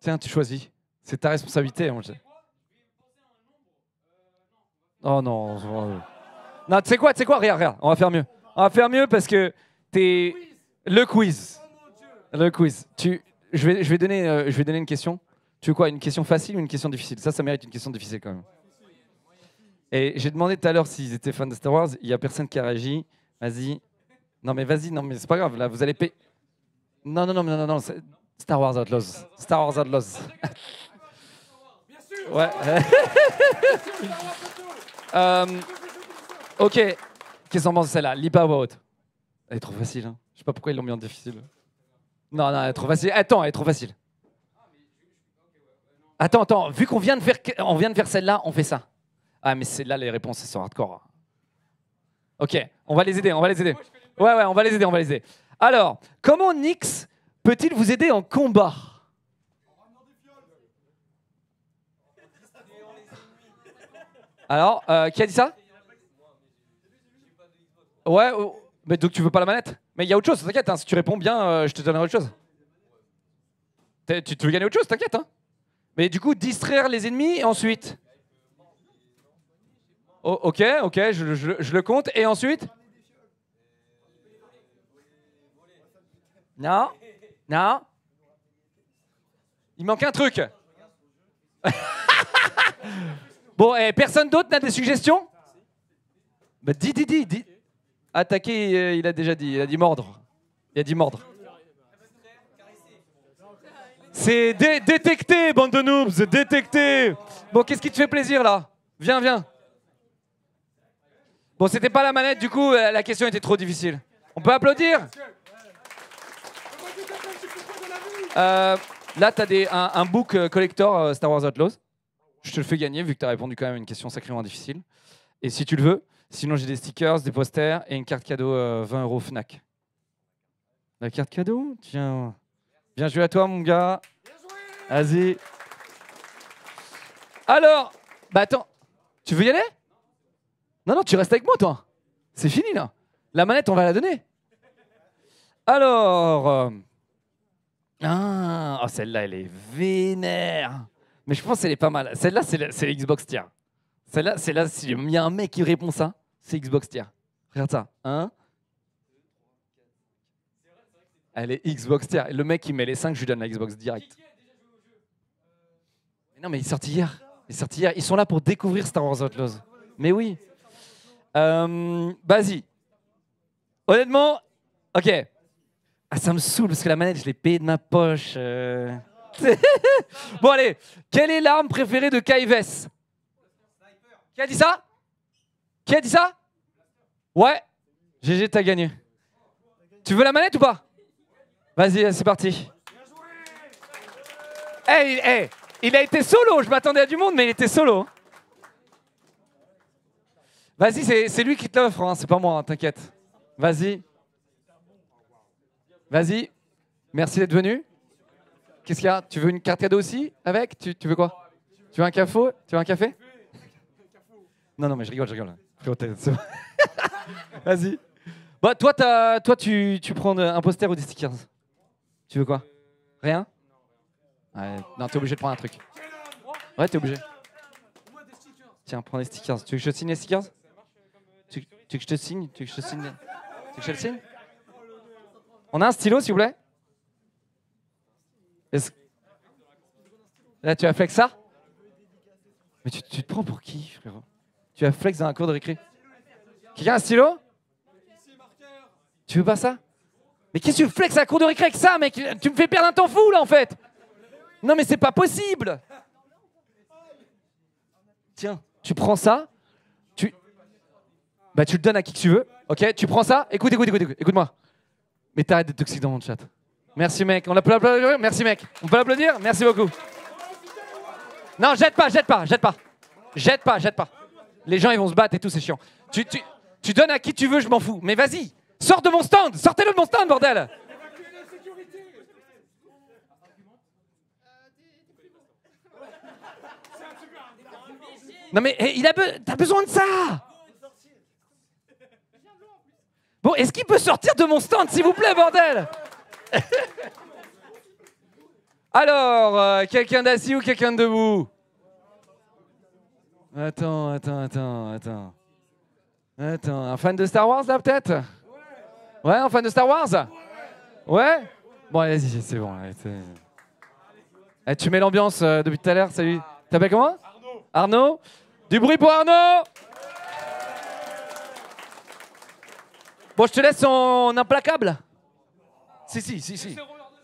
Tiens, tu choisis. C'est ta responsabilité. Oh non. Non, tu sais quoi, regarde. On va faire mieux. On va faire mieux parce que t'es... Le quiz. Le quiz. Je vais donner une question. Tu veux quoi, une question facile ou une question difficile? Ça mérite une question difficile quand même. Et j'ai demandé tout à l'heure s'ils étaient fans de Star Wars. Il n'y a personne qui a réagi. Vas-y. Non mais c'est pas grave. Là, vous allez payer. Non. Star Wars Outlaws. Star Wars Outlaws. Ouais. Ok. Qu'est-ce qu'on pense de celle-là? Lis pas à voix haute. Elle est trop facile. Hein. Je sais pas pourquoi ils l'ont mis en difficile. Non, elle est trop facile. Attends, elle est trop facile. Attends. Vu qu'on vient de faire celle-là, on fait ça. Ah, mais celle-là, les réponses, elles sont hardcore. Ok, on va les aider. Ouais, on va les aider. Alors, comment Nyx peut-il vous aider en combat? Alors, qui a dit ça? Ouais, mais donc tu veux pas la manette? Mais il y a autre chose, t'inquiète, hein, si tu réponds bien, je te donnerai autre chose. Tu veux gagner autre chose, t'inquiète. Hein. Mais du coup, distraire les ennemis et ensuite... Oh, ok, je le compte. Et ensuite? Non. Il manque un truc. Bon, et personne d'autre n'a des suggestions? Bah dis. Attaquer, il a déjà dit. Il a dit mordre. C'est détecté, bande de noobs, détecté. Bon, qu'est-ce qui te fait plaisir là? Viens. Bon, c'était pas la manette, du coup, la question était trop difficile. On peut applaudir? Là, t'as un book collector Star Wars Outlaws. Je te le fais gagner, vu que t'as répondu quand même à une question sacrément difficile. Et si tu le veux, sinon j'ai des stickers, des posters et une carte cadeau 20 € Fnac. La carte cadeau? Tiens. Bien joué à toi, mon gars. Vas-y. Alors, bah attends, tu veux y aller? Non, tu restes avec moi, toi. C'est fini, là. La manette, on va la donner. Alors... oh, celle-là, elle est vénère. Mais je pense qu'elle est pas mal. Celle-là, c'est Xbox tier. Celle-là, s'il y a un mec qui répond ça, c'est Xbox tier. Regarde ça. 1. Elle est Xbox tier. Le mec qui met les 5, je lui donne la Xbox direct. Mais non, mais il est sorti hier. Ils sont là pour découvrir Star Wars Outlaws. Mais oui. Vas-y. Honnêtement, ok. Ah, ça me saoule parce que la manette, je l'ai payée de ma poche. Bon, allez. Quelle est l'arme préférée de Kaives? Qui a dit ça? Ouais. GG, t'as gagné. Tu veux la manette ou pas? Vas-y, c'est parti. Hey, il a été solo. Je m'attendais à du monde, mais il était solo. Vas-y, c'est lui qui te l'offre, hein, c'est pas moi, hein, t'inquiète. Vas-y. Merci d'être venu. Qu'est-ce qu'il y a? Tu veux une carte cadeau aussi avec? Tu veux quoi? Tu veux un café? Non, mais je rigole. Vas-y. Bah, toi, tu prends un poster ou des stickers? Tu veux quoi? Rien? Ouais, non, t'es obligé de prendre un truc. Ouais, t'es obligé. Tiens, prends les stickers. Tu veux que je te signe les stickers? Tu veux que je te signe? Tu veux que je le signe? On a un stylo, s'il vous plaît? Là, tu as flex ça? Mais tu te prends pour qui, frérot? Tu as flex dans un cours de récré? Quelqu'un a un stylo? Tu veux pas ça? Mais qu'est-ce que tu flex à un cours de récré avec ça, mec? Tu me fais perdre un temps fou, là, en fait! Non, mais c'est pas possible! Tiens, tu prends ça, tu le donnes à qui que tu veux, ok? Tu prends ça, écoute-moi. Mais t'arrêtes d'être toxique dans mon chat. Merci, mec. On peut l'applaudir? Merci, mec. On peut l'applaudir? Merci beaucoup. Non, jette pas. Les gens, ils vont se battre et tout, c'est chiant. Tu donnes à qui tu veux, je m'en fous. Mais vas-y, sors de mon stand! Sortez-le de mon stand, bordel! Non mais t'as besoin de ça! Bon, est-ce qu'il peut sortir de mon stand, s'il vous plaît, bordel? Alors, quelqu'un d'assis ou quelqu'un de debout? Attends. Un fan de Star Wars là peut-être? Ouais, un fan de Star Wars? Ouais? Bon, allez, vas-y, c'est bon. Allez, eh, tu mets l'ambiance depuis tout à l'heure, salut. T'appelles comment? Arnaud. Du bruit pour Arnaud! Bon, je te laisse en implacable. Si.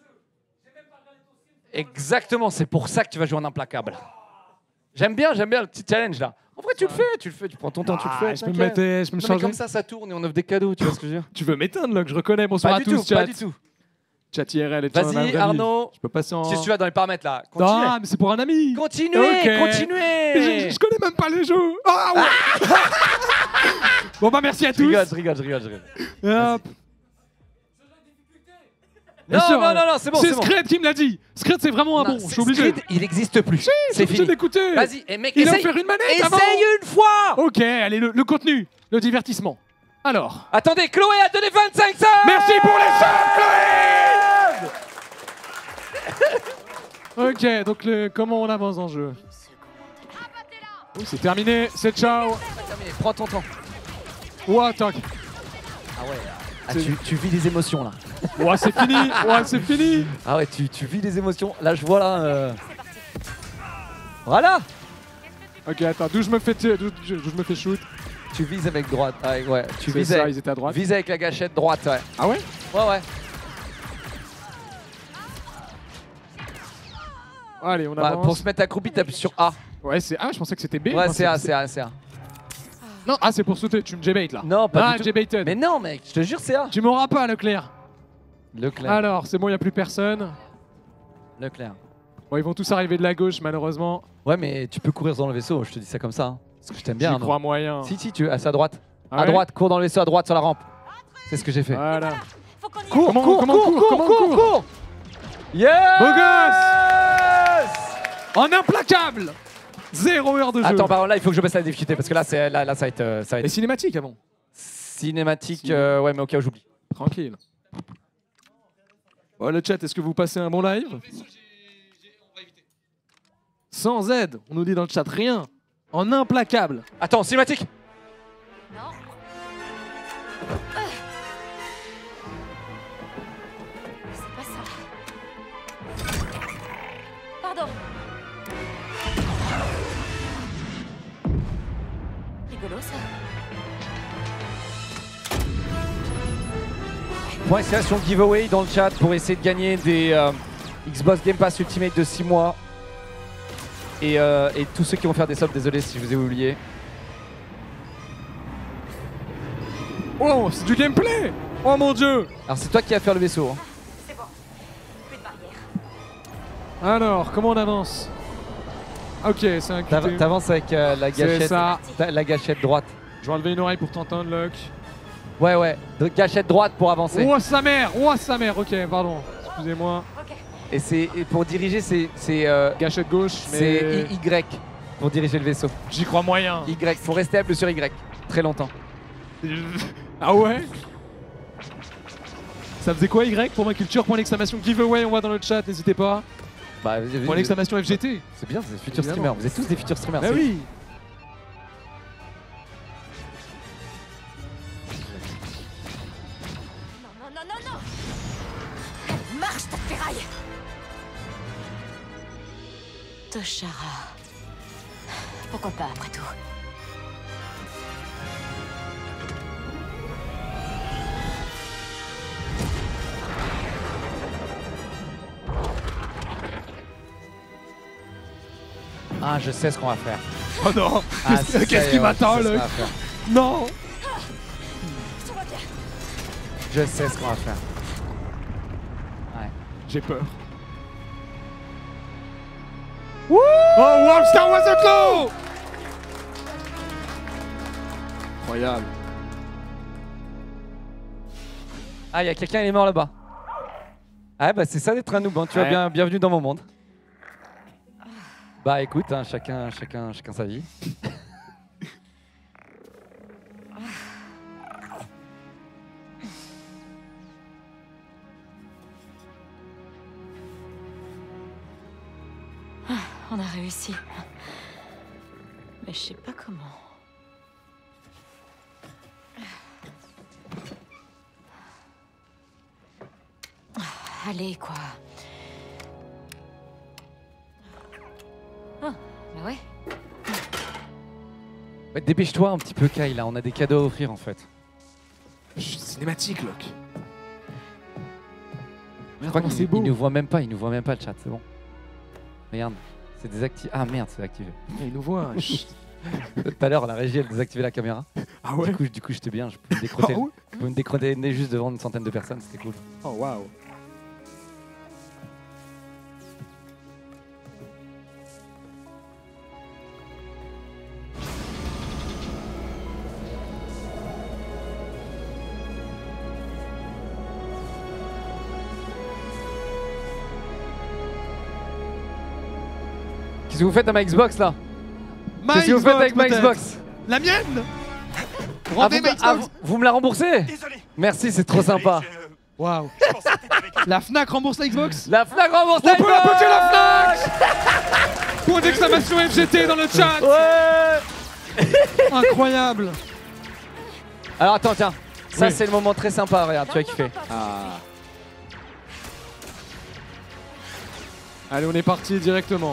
Exactement, c'est pour ça que tu vas jouer en implacable. J'aime bien le petit challenge là. En vrai, tu le fais, tu prends ton temps, tu le fais. Je peux me changer. Comme ça tourne et on offre des cadeaux, tu vois ce que je veux dire? Tu veux m'éteindre là, que je reconnais. Bonsoir à tous, chat. Pas du tout. Chat IRL et Vas-y, Arnaud. Je peux passer en... Si tu vas dans les paramètres là, continue. Ah, mais c'est pour un ami. Continuez. Mais je connais même pas les jeux. Ah ouais. Bon bah merci à tous. Je rigole. Hop. Non, c'est bon. C'est Scred qui me l'a dit. Scred, c'est vraiment un bon. Je suis obligé. Scred, il n'existe plus. C'est fini. d'écouter. Vas-y, et mec, il a essaye. offert une manette avant. Essaye une fois. Ok, allez, le contenu, le divertissement. Alors. Attendez, Chloé a donné 25 cents. Merci pour les subs, Chloé. Ok, donc comment on avance dans le jeu? Oh, c'est terminé, c'est ciao. Terminé. Prends ton temps. Ouah, toc. Ah ouais. Tu vis des émotions là. Ouah, c'est fini. Ouah, c'est fini. Ah ouais, tu vis des émotions. Là, je vois là. Voilà. Ok, attends, d'où je me fais shoot? Tu vises avec droite. Ah, ouais. Tu vises ça, avec, ils étaient à droite. Vise avec la gâchette droite, ouais. Ah ouais? Ouais. Allez, on Bah, avance. pour se mettre accroupi, t'appuies sur A. Ouais, c'est A, je pensais que c'était B. Ouais, Non, c'est A. Non, A, c'est pour sauter, tu me J-bait là. Non, pas du tout. J-baited. Mais non, mec, je te jure, c'est A. Tu m'auras pas, Leclerc. Leclerc. Alors, c'est bon, il n'y a plus personne. Leclerc. Bon, ils vont tous arriver de la gauche, malheureusement. Ouais, mais tu peux courir dans le vaisseau, je te dis ça comme ça. Hein. Parce que je t'aime bien. J'y crois moyen. Si, tu veux, à sa droite. Ah à ouais droite, cours dans le vaisseau, à droite sur la rampe. C'est ce que j'ai fait. Voilà. Cours. Yes! Beau gosse! En implacable! 0 heure de jeu. Attends, par contre, là, il faut que je baisse la difficulté parce que là, là ça va être Et cinématique avant. cinématique. Ouais, mais au cas où j'oublie. Tranquille. Oh, le chat, est-ce que vous passez un bon live? Sans aide, on nous dit dans le chat rien. En implacable. Attends, cinématique. Non. C'est pas ça. Pardon. Rigolo ça. Point exclamation giveaway dans le chat pour essayer de gagner des Xbox Game Pass Ultimate de 6 mois. Et tous ceux qui vont faire des subs, désolé si je vous ai oublié. Oh, c'est du gameplay! Oh mon dieu! Alors c'est toi qui vas faire le vaisseau. Hein. C'est bon. Plus de barrière. Alors, comment on avance? Ok, c'est un QT. T'avances avec la gâchette. C'est ça. La gâchette droite. Je vais enlever une oreille pour t'entendre, Luck. Ouais. Donc, gâchette droite pour avancer. Oh sa mère! Oh sa mère! Ok, pardon. Excusez-moi. Ok. Et pour diriger, c'est Gâchette gauche, mais... Y pour diriger le vaisseau. J'y crois moyen. Y. Faut rester appuyé sur Y. Très longtemps. Ah ouais? Ça faisait quoi Y pour ma culture? Point d'exclamation giveaway, on voit dans le chat, n'hésitez pas. Bah, Point d'exclamation FGT. C'est bien, c'est des futurs Évidemment. streamers. Vous êtes tous des futurs streamers. Bah c'est- oui. Non. Marche ta ferraille. Toshara. Pourquoi pas après tout? Ah, je sais ce qu'on va faire. Oh non. Ah, Qu'est-ce qui m'attend, là Luck? Non. Tout va bien. Je sais ce qu'on va faire. Ouais. J'ai peur. Oh, wow, Star Wars Outlaw! Incroyable. Ah, il y a quelqu'un, il est mort là-bas. Ah, bah c'est ça d'être un noob. Hein. Tu vois, Ouais. bienvenue dans mon monde. Bah écoute, hein, chacun sa vie. On a réussi. Mais je sais pas comment. Allez, quoi. Ah, bah ouais. Ouais, dépêche-toi un petit peu, Kyle, là. On a des cadeaux à offrir, en fait. Chut, cinématique, Locke. Je crois Comment qu'il c'est beau. il nous voit même pas, le chat, c'est bon. Regarde, c'est désactivé. Ah merde, c'est désactivé. Il nous voit. Chut. Tout à l'heure, la régie, elle désactivait la caméra. Ah ouais. Du coup, j'étais bien, je pouvais me décroter, Ah ouais. je pouvais me décroter le nez juste devant une centaine de personnes, c'était cool. Oh waouh. Qu'est-ce que vous faites à ma Xbox là? Ma Qu'est-ce que vous faites avec ma peut-être. Xbox? La mienne. Ah, Rendez ma Xbox. vous me la remboursez? Désolé. Merci, c'est trop sympa. Waouh. Je pensais que t'étais avec La Fnac rembourse la Xbox. La Fnac rembourse On la peut Xbox. applaudir la Fnac. Point d'exclamation FGT dans le chat. Ouais. Incroyable. Alors attends, tiens. Ça, Oui. c'est le moment très sympa, regarde, tu vois kiffer. Ah. Allez, on est parti directement.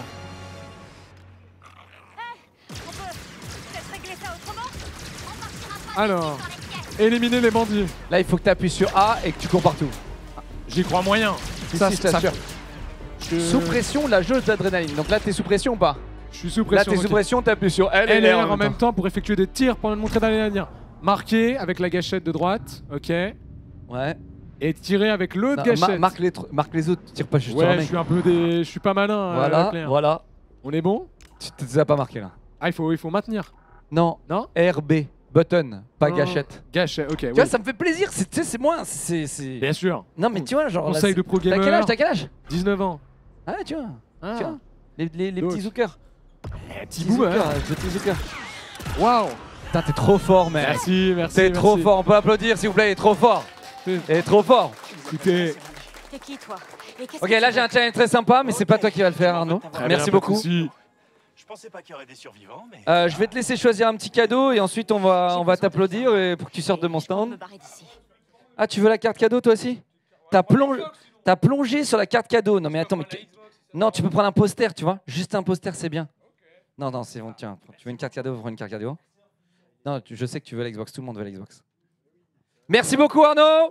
On peut peut-être régler ça autrement. On partira pas Alors, sur les pièces. éliminer les bandits. Là, il faut que tu appuies sur A et que tu cours partout. J'y crois moyen. Ça, je t'assure. je- Sous pression, la jauge d'adrénaline. Donc là, t'es sous pression ou pas? Je suis sous Là, pression. t'es sous ok. pression, t'appuies sur L et LR R en même temps pour effectuer des tirs pendant une montée d'adrénaline. Marquer avec la gâchette de droite, ok. Ouais. Et tirer avec l'autre Non, gâchette. marque les autres, tire pas juste sur Ouais, un je mec. suis un peu je suis pas malin. Voilà, Claire. voilà. On est bon? Tu te les as pas marqué là. Ah, il faut maintenir. Non, Non? RB, button, pas Non. gâchette. Gâchette, ok. Tu oui. vois, ça me fait plaisir, tu sais, c'est moi. Bien sûr. Non, mais tu vois, genre. là, Conseil de pro T'as gamer. quel âge? T'as quel âge? 19 ans. Ah, tu vois. Ah. Tu vois. Les Donc. petits zookers. Petit Petits bout, zookers, hein. petits zookers. Waouh. Putain, t'es trop fort, mec. Merci, merci. T'es merci. trop fort, on peut applaudir s'il vous plaît, il est trop fort. Il est trop fort. Écoutez, T'es qui, toi? Et qu'est-ce Ok, que là tu j'ai un challenge très sympa, mais c'est pas toi qui vas le faire, Arnaud. très bien, Merci pas de beaucoup. souci. Je pensais pas qu'il y aurait des survivants, mais. Je vais te laisser choisir un petit cadeau et ensuite on va t'applaudir et pour que tu sortes de mon veux? Je peux me stand. barrer d'ici. Ah, tu veux la carte cadeau toi aussi? T'as plongé sur la carte cadeau. Non mais attends, mais non, tu peux prendre un poster, tu vois. Juste un poster, c'est bien. Non, non, c'est bon, tiens. Tu veux une carte cadeau, prends une carte cadeau. Non, je sais que tu veux l'Xbox, tout le monde veut l'Xbox. Merci beaucoup Arnaud.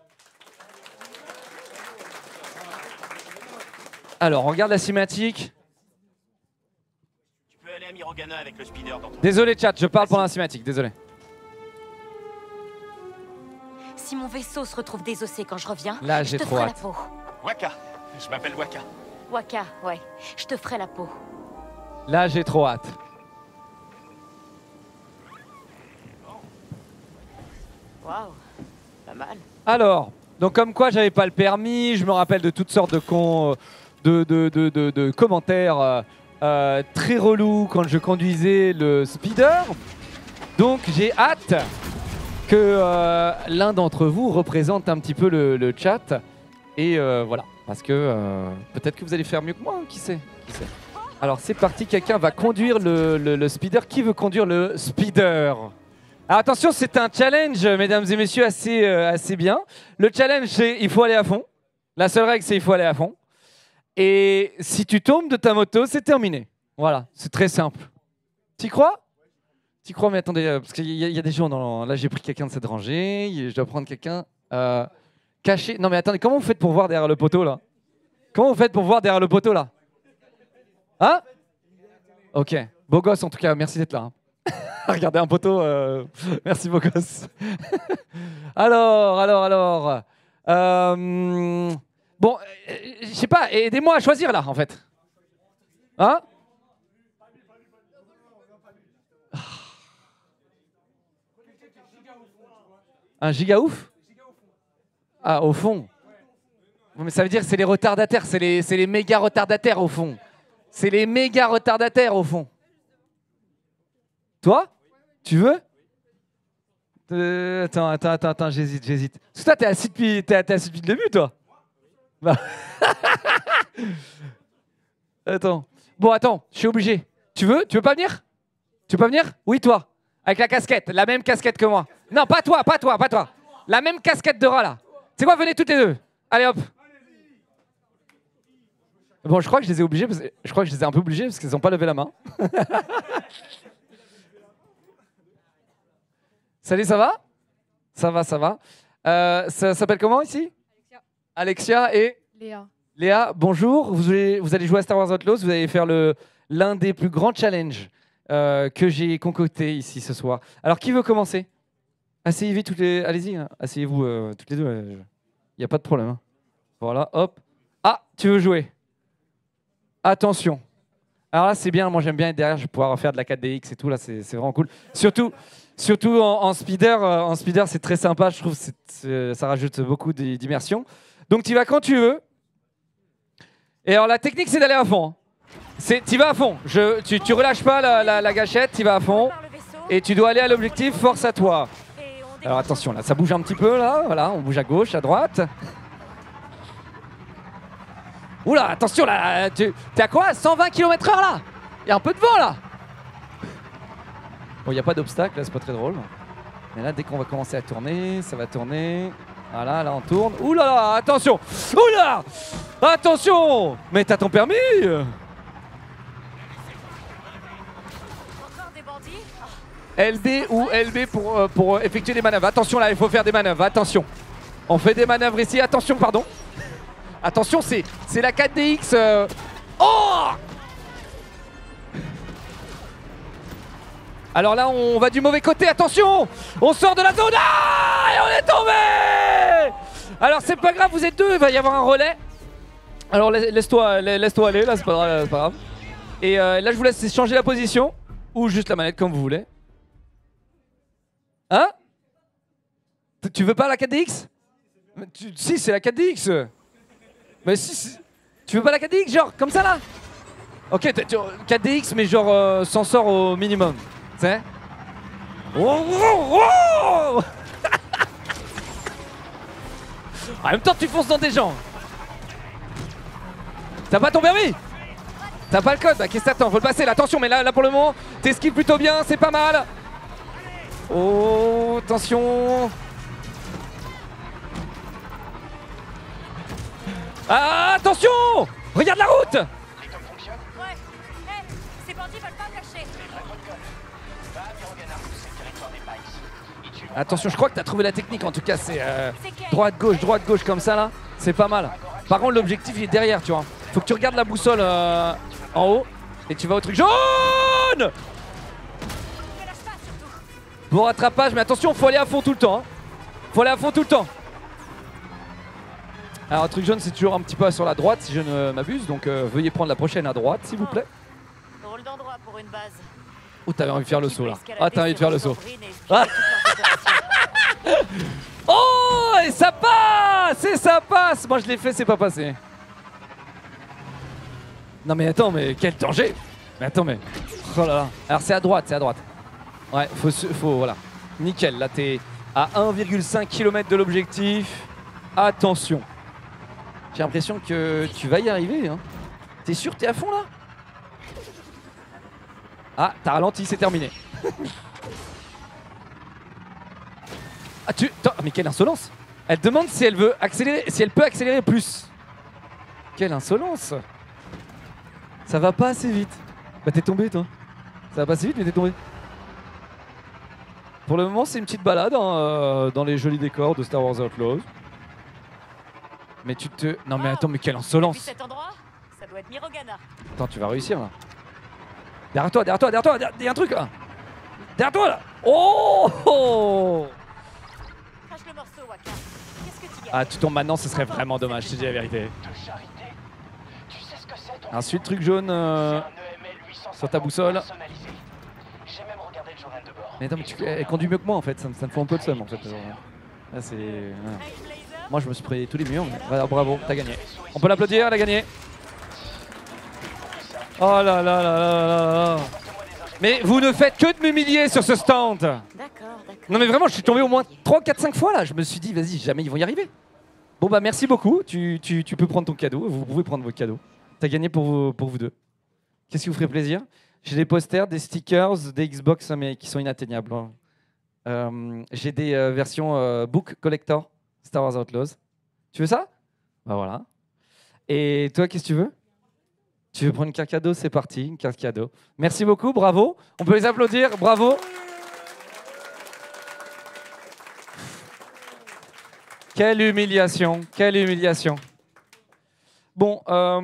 Alors, on regarde la cinématique. Tu peux aller à Mirogana avec le speeder dans ton. Désolé chat, je parle pendant la cinématique, désolé. Si mon vaisseau se retrouve désossé quand je reviens, Là, je j'ai te trop ferai la hâte. peau. Waka. Je m'appelle Waka. Waka, ouais. Je te ferai la peau. Là, j'ai trop hâte. Waouh. Pas mal. Alors, donc comme quoi j'avais pas le permis, je me rappelle de toutes sortes de de commentaires très relous quand je conduisais le speeder. Donc j'ai hâte que l'un d'entre vous représente un petit peu le chat. Et voilà, parce que peut-être que vous allez faire mieux que moi, qui sait, qui sait. Alors c'est parti, quelqu'un va conduire le speeder. Qui veut conduire le speeder? Alors attention, c'est un challenge, mesdames et messieurs, assez bien. Le challenge, c'est il faut aller à fond. La seule règle, c'est il faut aller à fond. Et si tu tombes de ta moto, c'est terminé. Voilà, c'est très simple. T'y crois? T'y crois, mais attendez, parce qu'il y a des gens dans... Là, j'ai pris quelqu'un de cette rangée, je dois prendre quelqu'un caché. Non mais attendez, comment vous faites pour voir derrière le poteau, là? Comment vous faites pour voir derrière le poteau, là? Hein? Ok, beau gosse en tout cas, merci d'être là. Hein. Regardez un poteau, merci beau gosse. alors. Bon, je sais pas, aidez-moi à choisir là en fait. Hein? Un giga ouf? Ah, au fond. Mais ça veut dire que c'est les retardataires, c'est les méga retardataires au fond. C'est les méga retardataires au fond. Toi? Tu veux? Attends, j'hésite. Parce que toi, t'es assis depuis le début, toi. Bah. Attends. Bon, attends, je suis obligé. Tu veux pas venir? Tu veux pas venir? Oui, toi. Avec la casquette, la même casquette que moi. Non, pas toi. La même casquette de rat, là. C'est quoi, venez toutes les deux. Allez, hop. Bon, je crois que je les ai obligés, je crois que je les ai un peu obligés parce qu'ils n'ont pas levé la main. Salut, ça va? Ça va. Ça s'appelle comment ici? Alexia et Léa, bonjour. Vous allez jouer à Star Wars Outlaws. Vous allez faire l'un des plus grands challenges que j'ai concocté ici ce soir. Alors, qui veut commencer? Asseyez-vous toutes les... Allez-y, hein. Asseyez-vous toutes les deux. Il n'y a pas de problème. Hein. Voilà, hop. Ah, tu veux jouer? Attention. Alors là, c'est bien. Moi, j'aime bien être derrière. Je vais pouvoir faire de la 4DX et tout. Là, c'est vraiment cool. Surtout en speeder. En speeder, c'est très sympa. Je trouve que ça rajoute beaucoup d'immersion. Donc, tu vas quand tu veux. Et alors, la technique, c'est d'aller à fond. Tu vas à fond. Tu relâches pas la gâchette. Tu vas à fond. Et tu dois aller à l'objectif. Force à toi. Alors, attention. Là, ça bouge un petit peu. Là, voilà. On bouge à gauche, à droite. Oula, attention là, t'es à quoi? 120 km/h là? Il y a un peu de vent là. Bon, il n'y a pas d'obstacle, là, c'est pas très drôle. Mais là, dès qu'on va commencer à tourner, ça va tourner. Voilà, là on tourne. Oula là, attention. Oula, attention. Mais t'as ton permis? Encore des bandits? LB ou LB pour effectuer des manœuvres. Attention là, il faut faire des manœuvres, attention. On fait des manœuvres ici, attention, pardon. Attention, c'est la 4DX. Oh! Alors là, on va du mauvais côté. Attention! On sort de la zone. Ah! Et on est tombé! Alors, c'est pas grave, vous êtes deux. Il va y avoir un relais. Alors, laisse-toi aller. Là, c'est pas grave. Et là, je vous laisse changer la position. Ou juste la manette, comme vous voulez. Hein? Tu veux pas la 4DX? Si, c'est la 4DX. Mais si, tu veux pas la 4DX, genre, comme ça là? Ok, 4DX, mais genre, s'en sort au minimum. Tu sais? En même temps, tu fonces dans des gens. T'as pas ton permis? T'as pas le code? Bah, qu'est-ce que t'attends? Faut le passer là, attention, mais là pour le moment, t'esquives plutôt bien, c'est pas mal. Oh, attention. Ah, attention! Regarde la route! Ouais. Ces bandits veulent pas me lâcher. Attention, je crois que t'as trouvé la technique en tout cas, c'est droite, gauche comme ça là, c'est pas mal. Par contre l'objectif il est derrière, tu vois. Faut que tu regardes la boussole en haut et tu vas au truc jaune! Bon rattrapage, mais attention, faut aller à fond tout le temps. Hein. Faut aller à fond tout le temps. Alors un truc jaune c'est toujours un petit peu sur la droite si je ne m'abuse, donc veuillez prendre la prochaine à droite s'il vous plaît. Drôle d'endroit pour une base. Oh t'avais envie de faire le saut là. Ah t'as envie de faire le saut. Ah. Oh et ça passe! Et ça passe! Moi je l'ai fait, c'est pas passé. Non mais attends, mais quel danger! Mais attends mais... Oh là là. Alors c'est à droite. Ouais, faut voilà. Nickel, là t'es à 1,5 km de l'objectif. Attention. J'ai l'impression que tu vas y arriver. Hein. T'es sûr, t'es à fond là? Ah, t'as ralenti, c'est terminé. Ah, mais quelle insolence! Elle demande si elle veut accélérer, si elle peut accélérer plus. Quelle insolence! Ça va pas assez vite. Bah t'es tombé toi. Ça va pas assez vite mais t'es tombé. Pour le moment c'est une petite balade hein, dans les jolis décors de Star Wars Outlaws. Mais tu te... Non mais attends, mais quelle insolence! Cet endroit, ça doit être Mirogana. Attends, tu vas réussir là. Derrière toi, il y a un truc là. Derrière toi là. Oh! Crache le morceau, Waka. Qu'est-ce que tu gagnes? Ah, tu tombes maintenant, ce serait vraiment dommage, je te dis la vérité. Ensuite, truc jaune sur ta boussole. Mais attends, mais elle conduit mieux que moi en fait, ça me fait un peu de seum en fait. Là, c'est... Ouais. Moi, je me suis pris tous les murs. Mais... Voilà, bravo, t'as gagné. On peut l'applaudir, elle a gagné. Oh là là là là là là. Mais vous ne faites que de m'humilier sur ce stand. D'accord. Non mais vraiment, je suis tombé au moins 3, 4, 5 fois là. Je me suis dit, vas-y, jamais ils vont y arriver. Bon bah merci beaucoup, tu peux prendre ton cadeau, vous pouvez prendre votre cadeau. T'as gagné pour vous deux. Qu'est-ce qui vous ferait plaisir? J'ai des posters, des stickers, des Xbox mais qui sont inatteignables. J'ai des versions book collector Star Wars Outlaws. Tu veux ça? Bah voilà. Et toi, qu'est-ce que tu veux? Tu veux prendre une carte cadeau? C'est parti, une carte cadeau. Merci beaucoup, bravo. On peut les applaudir, bravo. Quelle humiliation, quelle humiliation. Bon,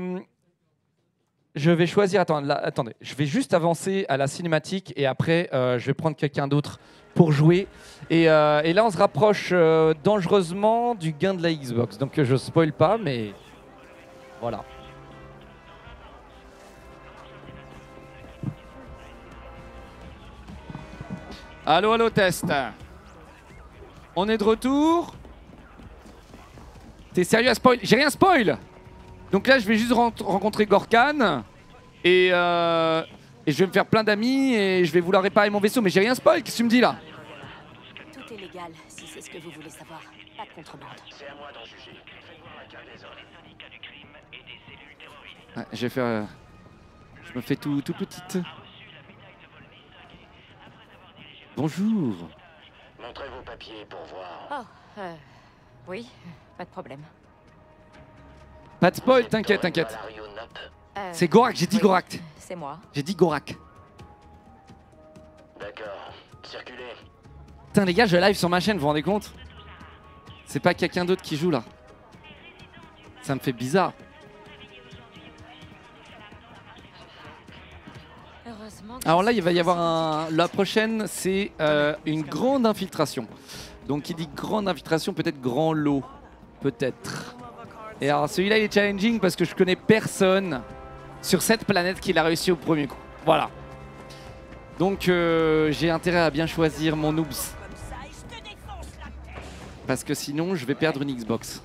je vais choisir... Attendez, je vais juste avancer à la cinématique et après, je vais prendre quelqu'un d'autre pour jouer. Et là, on se rapproche dangereusement du gain de la Xbox. Donc, je spoil pas, mais voilà. Allô, allô, test. On est de retour. T'es sérieux à spoil? J'ai rien spoil. Donc là, je vais juste rencontrer Gorkan et je vais me faire plein d'amis et je vais vouloir réparer mon vaisseau. Mais j'ai rien spoil. Qu'est-ce que tu me dis là? Tout est légal, si c'est ce que vous voulez savoir. Pas de contrebande. C'est à moi d'en juger. Faites voir la carte des ordres. Les syndicats du crime et des cellules terroristes. Ouais, je vais faire. Je me fais tout petite. Bonjour. Montrez vos papiers pour voir. Oh, oui, pas de problème. Pas de spoil, t'inquiète, t'inquiète. Valario Nop. C'est Gorak, j'ai dit oui, Gorak. C'est moi. J'ai dit Gorak. D'accord. Circulez. Putain, les gars, je live sur ma chaîne, vous vous rendez compte? C'est pas quelqu'un d'autre qui joue là. Ça me fait bizarre. Heureusement que Alors là, il va y avoir un... La prochaine, c'est une grande infiltration. Donc, qui dit grande infiltration, peut-être grand lot. Peut-être. Et alors, celui-là, il est challenging parce que je connais personne sur cette planète qui l'a réussi au premier coup. Voilà. Donc, j'ai intérêt à bien choisir mon noobs. Parce que sinon, je vais perdre une Xbox.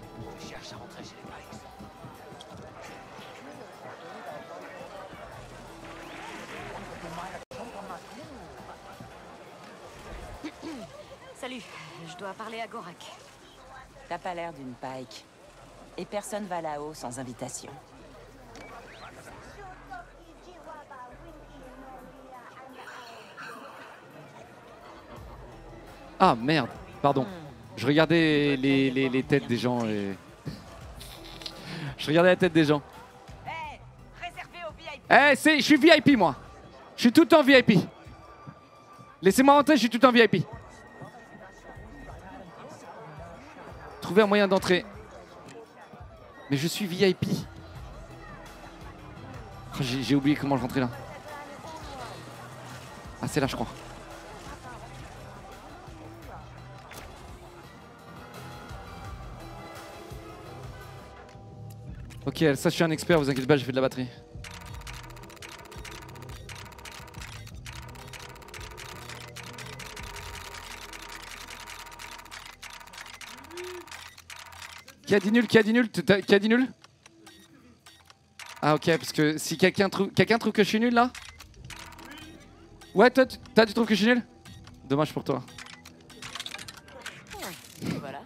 Salut, je dois parler à Gorak. T'as pas l'air d'une Pike. Et personne va là-haut sans invitation. Ah merde, pardon. Je regardais les têtes des gens et... Je regardais la tête des gens. Réservé au VIP. Je suis VIP moi. Je suis tout en VIP. Laissez-moi rentrer, je suis tout en VIP. Trouvez un moyen d'entrer. Mais je suis VIP. Oh, j'ai oublié comment je rentrais là. Ah, c'est là, je crois. Ok, ça, je suis un expert, vous inquiétez pas, j'ai fait de la batterie. Qui a dit nul? Qui a dit nul? Qui a dit nul? Ah ok, parce que si quelqu'un trouve que je suis nul là? Ouais, toi, tu trouves que je suis nul? Dommage pour toi. Voilà.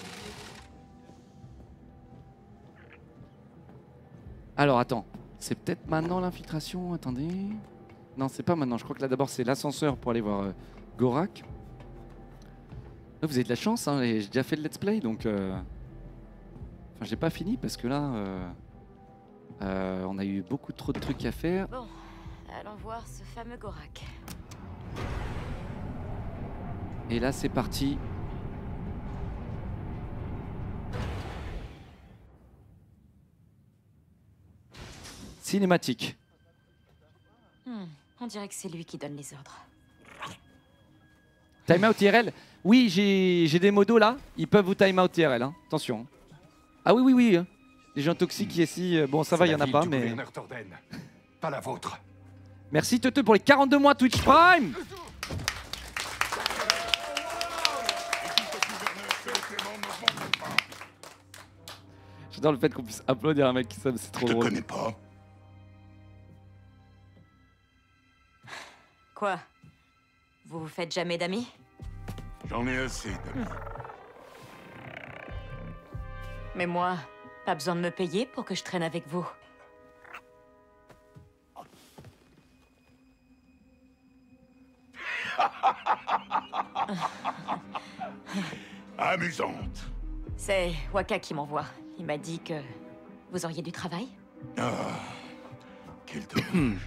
Alors attends, c'est peut-être maintenant l'infiltration, attendez. Non, c'est pas maintenant, je crois que là d'abord c'est l'ascenseur pour aller voir Gorak. Là, vous avez de la chance, hein, j'ai déjà fait le let's play donc... Enfin, j'ai pas fini parce que là, on a eu beaucoup trop de trucs à faire. Bon, allons voir ce fameux Gorak. Et là, c'est parti. Cinématique. On dirait que c'est lui qui donne les ordres. Timeout IRL. Oui, j'ai des modos là. Ils peuvent vous timeout IRL. Hein. Attention. Ah oui, oui, oui. Hein. Les gens toxiques ici, bon, ça va, il y en a pas, mais... Pas la vôtre. Merci Teute pour les 42 mois Twitch Prime. J'adore le fait qu'on puisse applaudir un mec qui ça, c'est trop drôle. Je te connais pas. Quoi? Vous vous faites jamais d'amis? J'en ai assez d'amis. Mais moi, pas besoin de me payer pour que je traîne avec vous. Amusante. C'est Waka qui m'envoie. Il m'a dit que vous auriez du travail. Ah, quel dommage.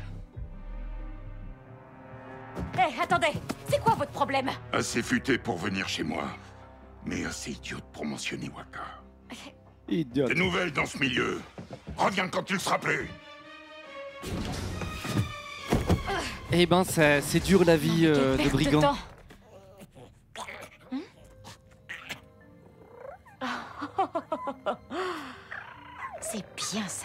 Hé, attendez. C'est quoi votre problème? Assez futé pour venir chez moi, mais assez idiote pour mentionner Waka. Idiote. Des nouvelles dans ce milieu. Reviens quand tu le seras plus. Eh ben, c'est dur la vie de brigand. C'est bien ça.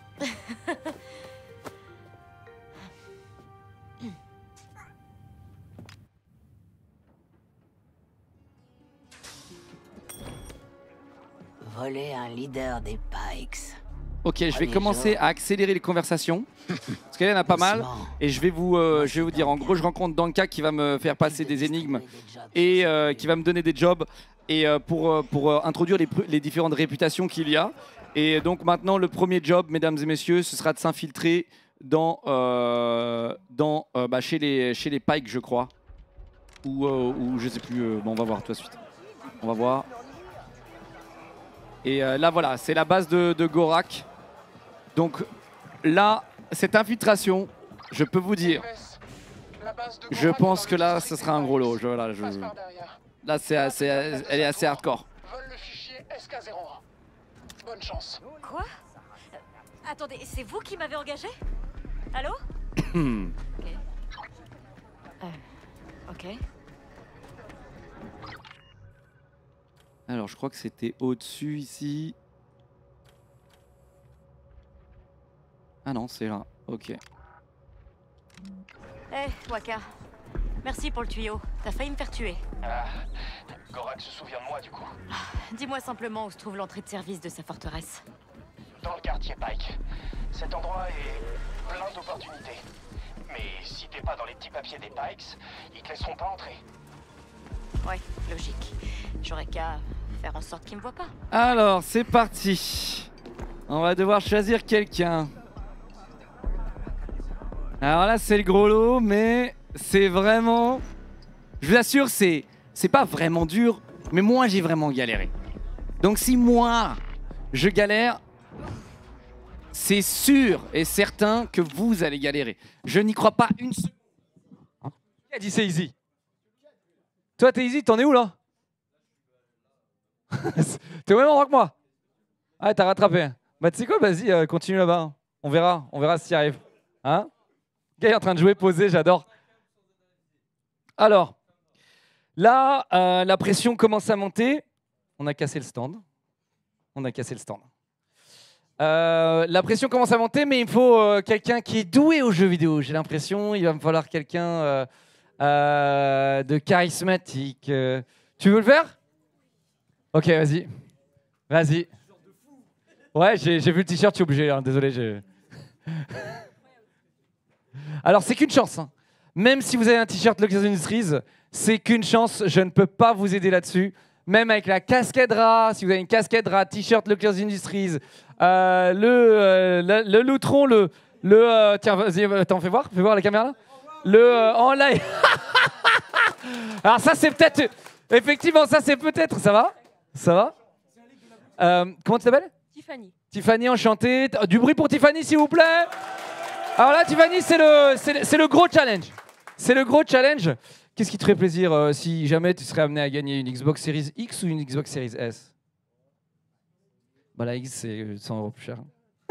Voler un leader des Pikes. Ok, je vais commencer à accélérer les conversations. Parce qu'il y en a pas mal. Et je vais vous dire, en gros, je rencontre Danka qui va me faire passer des énigmes et qui va me donner des jobs et pour introduire les différentes réputations qu'il y a. Et donc maintenant, le premier job, mesdames et messieurs, ce sera de s'infiltrer chez les Pikes, je crois. Ou je sais plus. Bon, on va voir tout de suite. On va voir. Et là, voilà, c'est la base de Gorak. Donc là, cette infiltration, je peux vous dire, je pense que là, ce sera un gros lot. Là, elle est assez hardcore. Vole le fichier SK01. Bonne chance. Quoi? Attendez, c'est vous qui m'avez engagé? Allô? Ok. Alors, je crois que c'était au-dessus ici. Ah non, c'est là. Ok. Hé, Waka. Merci pour le tuyau. T'as failli me faire tuer. Ah, Gorak se souvient de moi du coup. Dis-moi simplement où se trouve l'entrée de service de sa forteresse. Dans le quartier Pike. Cet endroit est plein d'opportunités. Mais si t'es pas dans les petits papiers des Pikes, ils te laisseront pas entrer. Ouais, logique. J'aurais qu'à faire en sorte qu'il me voit pas. Alors, c'est parti. On va devoir choisir quelqu'un. Alors là, c'est le gros lot, mais c'est vraiment... Je vous assure, c'est pas vraiment dur, mais moi, j'ai vraiment galéré. Donc si moi, je galère, c'est sûr et certain que vous allez galérer. Je n'y crois pas une seconde. Qui a dit c'est easy? Toi, t'es easy, t'en es où là? T'es au même endroit que moi? Ah, t'as rattrapé. Bah, tu sais quoi, vas-y, continue là-bas. On verra si tu y arrives. Hein? Le gars est en train de jouer posé, j'adore. Alors, là, la pression commence à monter. On a cassé le stand. La pression commence à monter, mais il faut quelqu'un qui est doué aux jeux vidéo. J'ai l'impression il va me falloir quelqu'un de charismatique. Tu veux le faire? Ok, vas-y. Vas-y. Ouais, j'ai vu le t-shirt, je suis obligé. Hein, désolé. Alors, c'est qu'une chance. Hein. Même si vous avez un t-shirt Luxury Industries, c'est qu'une chance. Je ne peux pas vous aider là-dessus. Même avec la casquette RA, si vous avez une casquette RA, t-shirt Luxury Industries, le loutron, tiens, vas-y, attends, fais voir la caméra là. En live. Alors ça, c'est peut-être... Effectivement, ça, c'est peut-être... Ça va? Comment tu t'appelles? Tiffany. Tiffany, enchantée. Du bruit pour Tiffany, s'il vous plaît. Alors là, Tiffany, c'est le gros challenge. C'est le gros challenge. Qu'est-ce qui te ferait plaisir si jamais tu serais amené à gagner une Xbox Series X ou une Xbox Series S? Bah la X, c'est 100 € plus cher.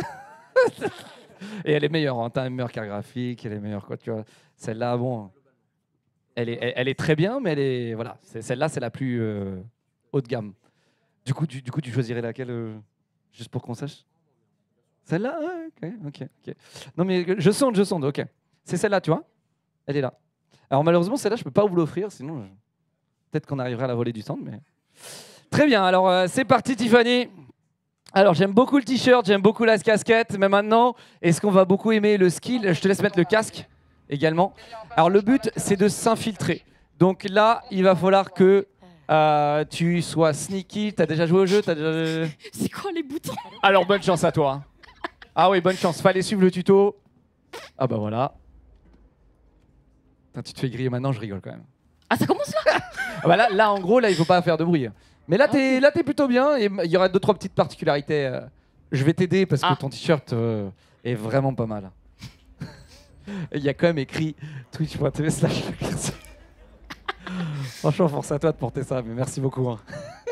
Et elle est meilleure, hein. T'as une meilleure carte graphique, elle est meilleure, quoi, tu vois. Celle-là, bon, elle est très bien, mais voilà, celle-là, c'est la plus haut de gamme. Du coup, tu choisirais laquelle, juste pour qu'on sache? Celle-là? Ok. Non, mais je sonde, ok. C'est celle-là, tu vois? Elle est là. Alors malheureusement, celle-là, je peux pas vous l'offrir, sinon peut-être qu'on arrivera à la voler du stand. Mais... Très bien, alors c'est parti Tiffany. Alors j'aime beaucoup le t-shirt, j'aime beaucoup la casquette, mais maintenant, est-ce qu'on va beaucoup aimer le skill? Je te laisse mettre le casque également. Alors le but, c'est de s'infiltrer. Donc là, il va falloir que tu sois sneaky. T'as déjà joué au jeu? C'est quoi les boutons? Alors bonne chance à toi. Hein. Ah oui, bonne chance, fallait suivre le tuto. Ah bah voilà. Putain, tu te fais griller maintenant, je rigole quand même. Ah, ça commence là. Ah bah là, en gros, là, il faut pas faire de bruit. Mais là, t'es plutôt bien. Et il y aura 2-3 petites particularités. Je vais t'aider parce que ton t-shirt est vraiment pas mal. Il y a quand même écrit twitch.tv/. Franchement, force à toi de porter ça, mais merci beaucoup. Hein.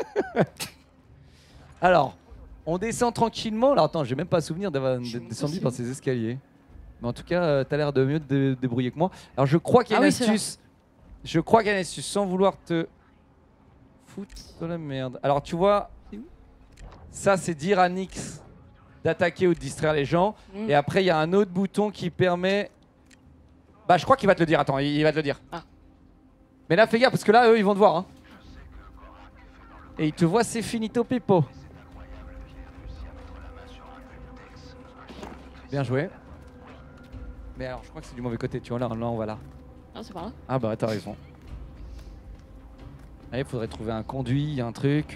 Alors, on descend tranquillement. Alors attends, j'ai même pas souvenir d'être descendu par ces escaliers. Mais en tout cas, t'as l'air de mieux te débrouiller que moi. Alors je crois qu'il y a une astuce. Je crois qu'il y a une astuce sans vouloir te foutre de la merde. Alors tu vois, ça c'est dire à Nyx d'attaquer ou de distraire les gens. Et après, il y a un autre bouton qui permet... Bah je crois qu'il va te le dire. Attends, il va te le dire. Ah. Mais là, fais gaffe parce que là, eux, ils vont te voir. Hein. Et ils te voient, c'est finito pipo. Bien joué. Mais alors, je crois que c'est du mauvais côté. Tu vois, là on va là. Ah, c'est par là. Ah bah, t'as raison. Il faudrait trouver un conduit, un truc.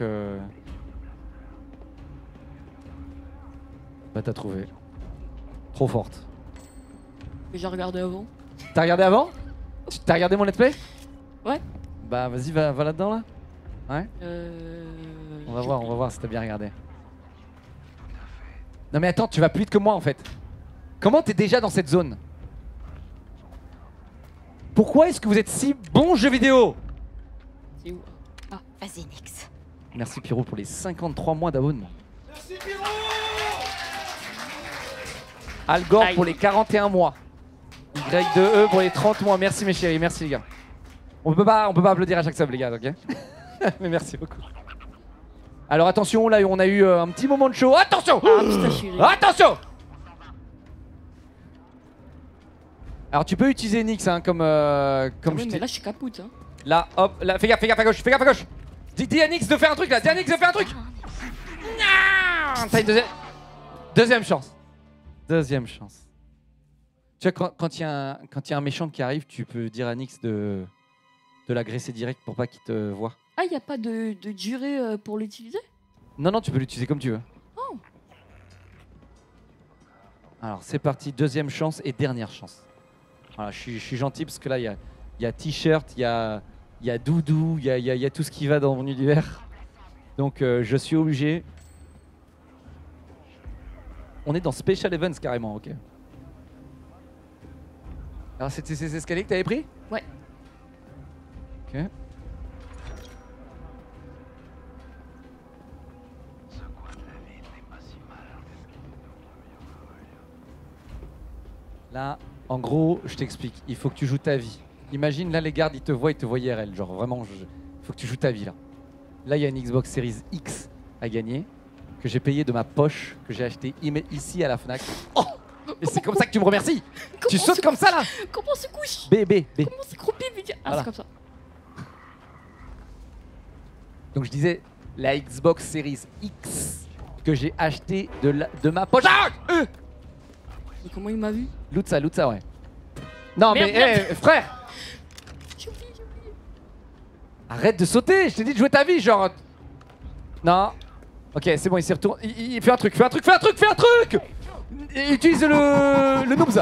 Bah, t'as trouvé. Trop forte. Mais j'ai regardé avant. T'as regardé avant? T'as regardé mon let's play? Ouais. Bah, vas-y, va là-dedans, là. Ouais. On va voir si t'as bien regardé. Non mais attends, tu vas plus vite que moi en fait. Comment t'es déjà dans cette zone? Pourquoi est-ce que vous êtes si bons jeux vidéo? C'est où? Ah, vas-y, Nyx. Merci Pyro pour les 53 mois d'abonnement. Merci Pyro. Algor pour les 41 mois. Y2E pour les 30 mois. Merci mes chéris, merci les gars. On peut pas applaudir à chaque sub les gars, ok? Mais merci beaucoup. Alors attention, là on a eu un petit moment de show. Attention! Attention! Alors tu peux utiliser Nyx hein, comme oui, mais là je suis capoute. Hein. Là, hop, là, fais gaffe à gauche, fais gaffe à gauche. Dis à Nyx de faire un truc là, dis à Nyx de faire un truc. T'as une deuxième chance. Deuxième chance. Tu vois, quand il y a un méchant qui arrive, tu peux dire à Nyx de l'agresser direct pour pas qu'il te voie. Ah, il n'y a pas de durée pour l'utiliser? Non, tu peux l'utiliser comme tu veux. Oh. Alors, c'est parti, deuxième chance et dernière chance. Voilà, je suis gentil parce que là, il y a t-shirt, il y a doudou, il y a tout ce qui va dans mon univers. Donc, je suis obligé. On est dans Special Events carrément, ok. Alors, c'était ces escaliers que t'avais pris? Ouais. Ok. Là, en gros, je t'explique. Il faut que tu joues ta vie. Imagine, là, les gardes, ils te voient IRL. Genre, vraiment, il faut que tu joues ta vie, là. Là, il y a une Xbox Series X à gagner, que j'ai payé de ma poche, que j'ai acheté ici à la Fnac. Oh! Et c'est comme ça que tu me remercies. Tu sautes comme ça, là. Comment on se couche? B. Comment on s'est croupé? Ah, voilà. C'est comme ça. Donc, je disais, la Xbox Series X que j'ai acheté de ma poche. Ah Mais comment il m'a vu? Loot ça, ouais. Non, merde, mais merde. Frère, J'ai oublié. arrête de sauter, je t'ai dit de jouer ta vie, genre. Non. Ok, c'est bon, il s'y retourne. Il fait un truc. Utilise le noobs.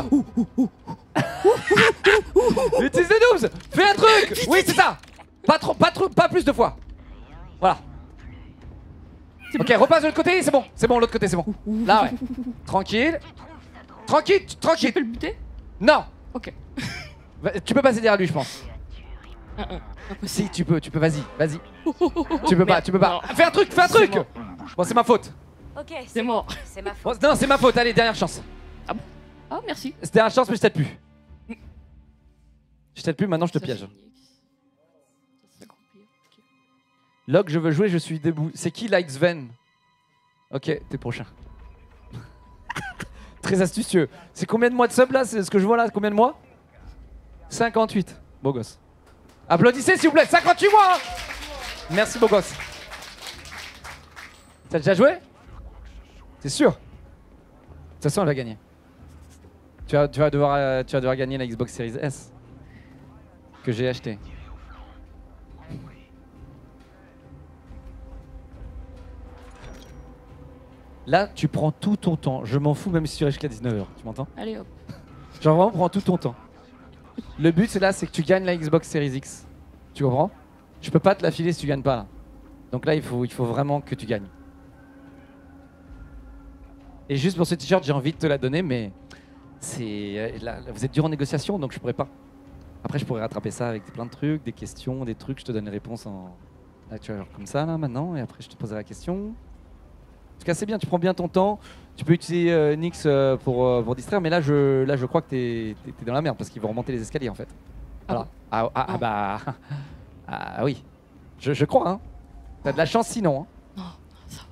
Utilise le noobs. Fais un truc. Oui, c'est ça. Pas plus de fois. Voilà. Ok, repasse de l'autre côté, c'est bon, l'autre côté, c'est bon. Là, ouais. Tranquille. Tu peux le buter? Non. Ok. Tu peux passer derrière lui, je pense. Si, tu peux, vas-y. Tu peux pas. Fais un truc. Bon, c'est ma faute. Ok, C'est mort. c'est ma faute. Bon, non, c'est ma faute, allez, dernière chance. Ah bon? Ah, merci. C'était dernière chance, mais je t'aide plus. Maintenant je te piège. Log, je veux jouer, je suis debout. C'est qui Lightsven? Ok, t'es prochain. Très astucieux. C'est combien de mois de sub là? C'est ce que je vois là, combien de mois? 58. Beau gosse. Applaudissez s'il vous plaît, 58 mois hein. Merci beau gosse. T'as déjà joué? T'es sûr? De toute façon elle va gagner. Tu vas devoir gagner la Xbox Series S que j'ai acheté. Là, tu prends tout ton temps. Je m'en fous même si tu restes jusqu'à 19h. Tu m'entends? Allez hop. Genre vraiment, prends tout ton temps. Le but, c'est que tu gagnes la Xbox Series X. Tu comprends? Je peux pas te la filer si tu gagnes pas là. Donc là, il faut vraiment que tu gagnes. Et juste pour ce t-shirt, j'ai envie de te la donner, mais c'est là, vous êtes dur en négociation, donc je pourrais pas. Après, je pourrais rattraper ça avec plein de trucs, des questions, des trucs. Je te donne les réponses en là, tu vois, genre comme ça là maintenant, et après je te poserai la question. En tout cas, c'est bien. Tu prends bien ton temps. Tu peux utiliser Nyx pour distraire, mais là, je crois que t'es dans la merde parce qu'ils vont remonter les escaliers en fait. Voilà. Bah oui. Je crois. Hein. T'as de la chance sinon. Hein. Non, ça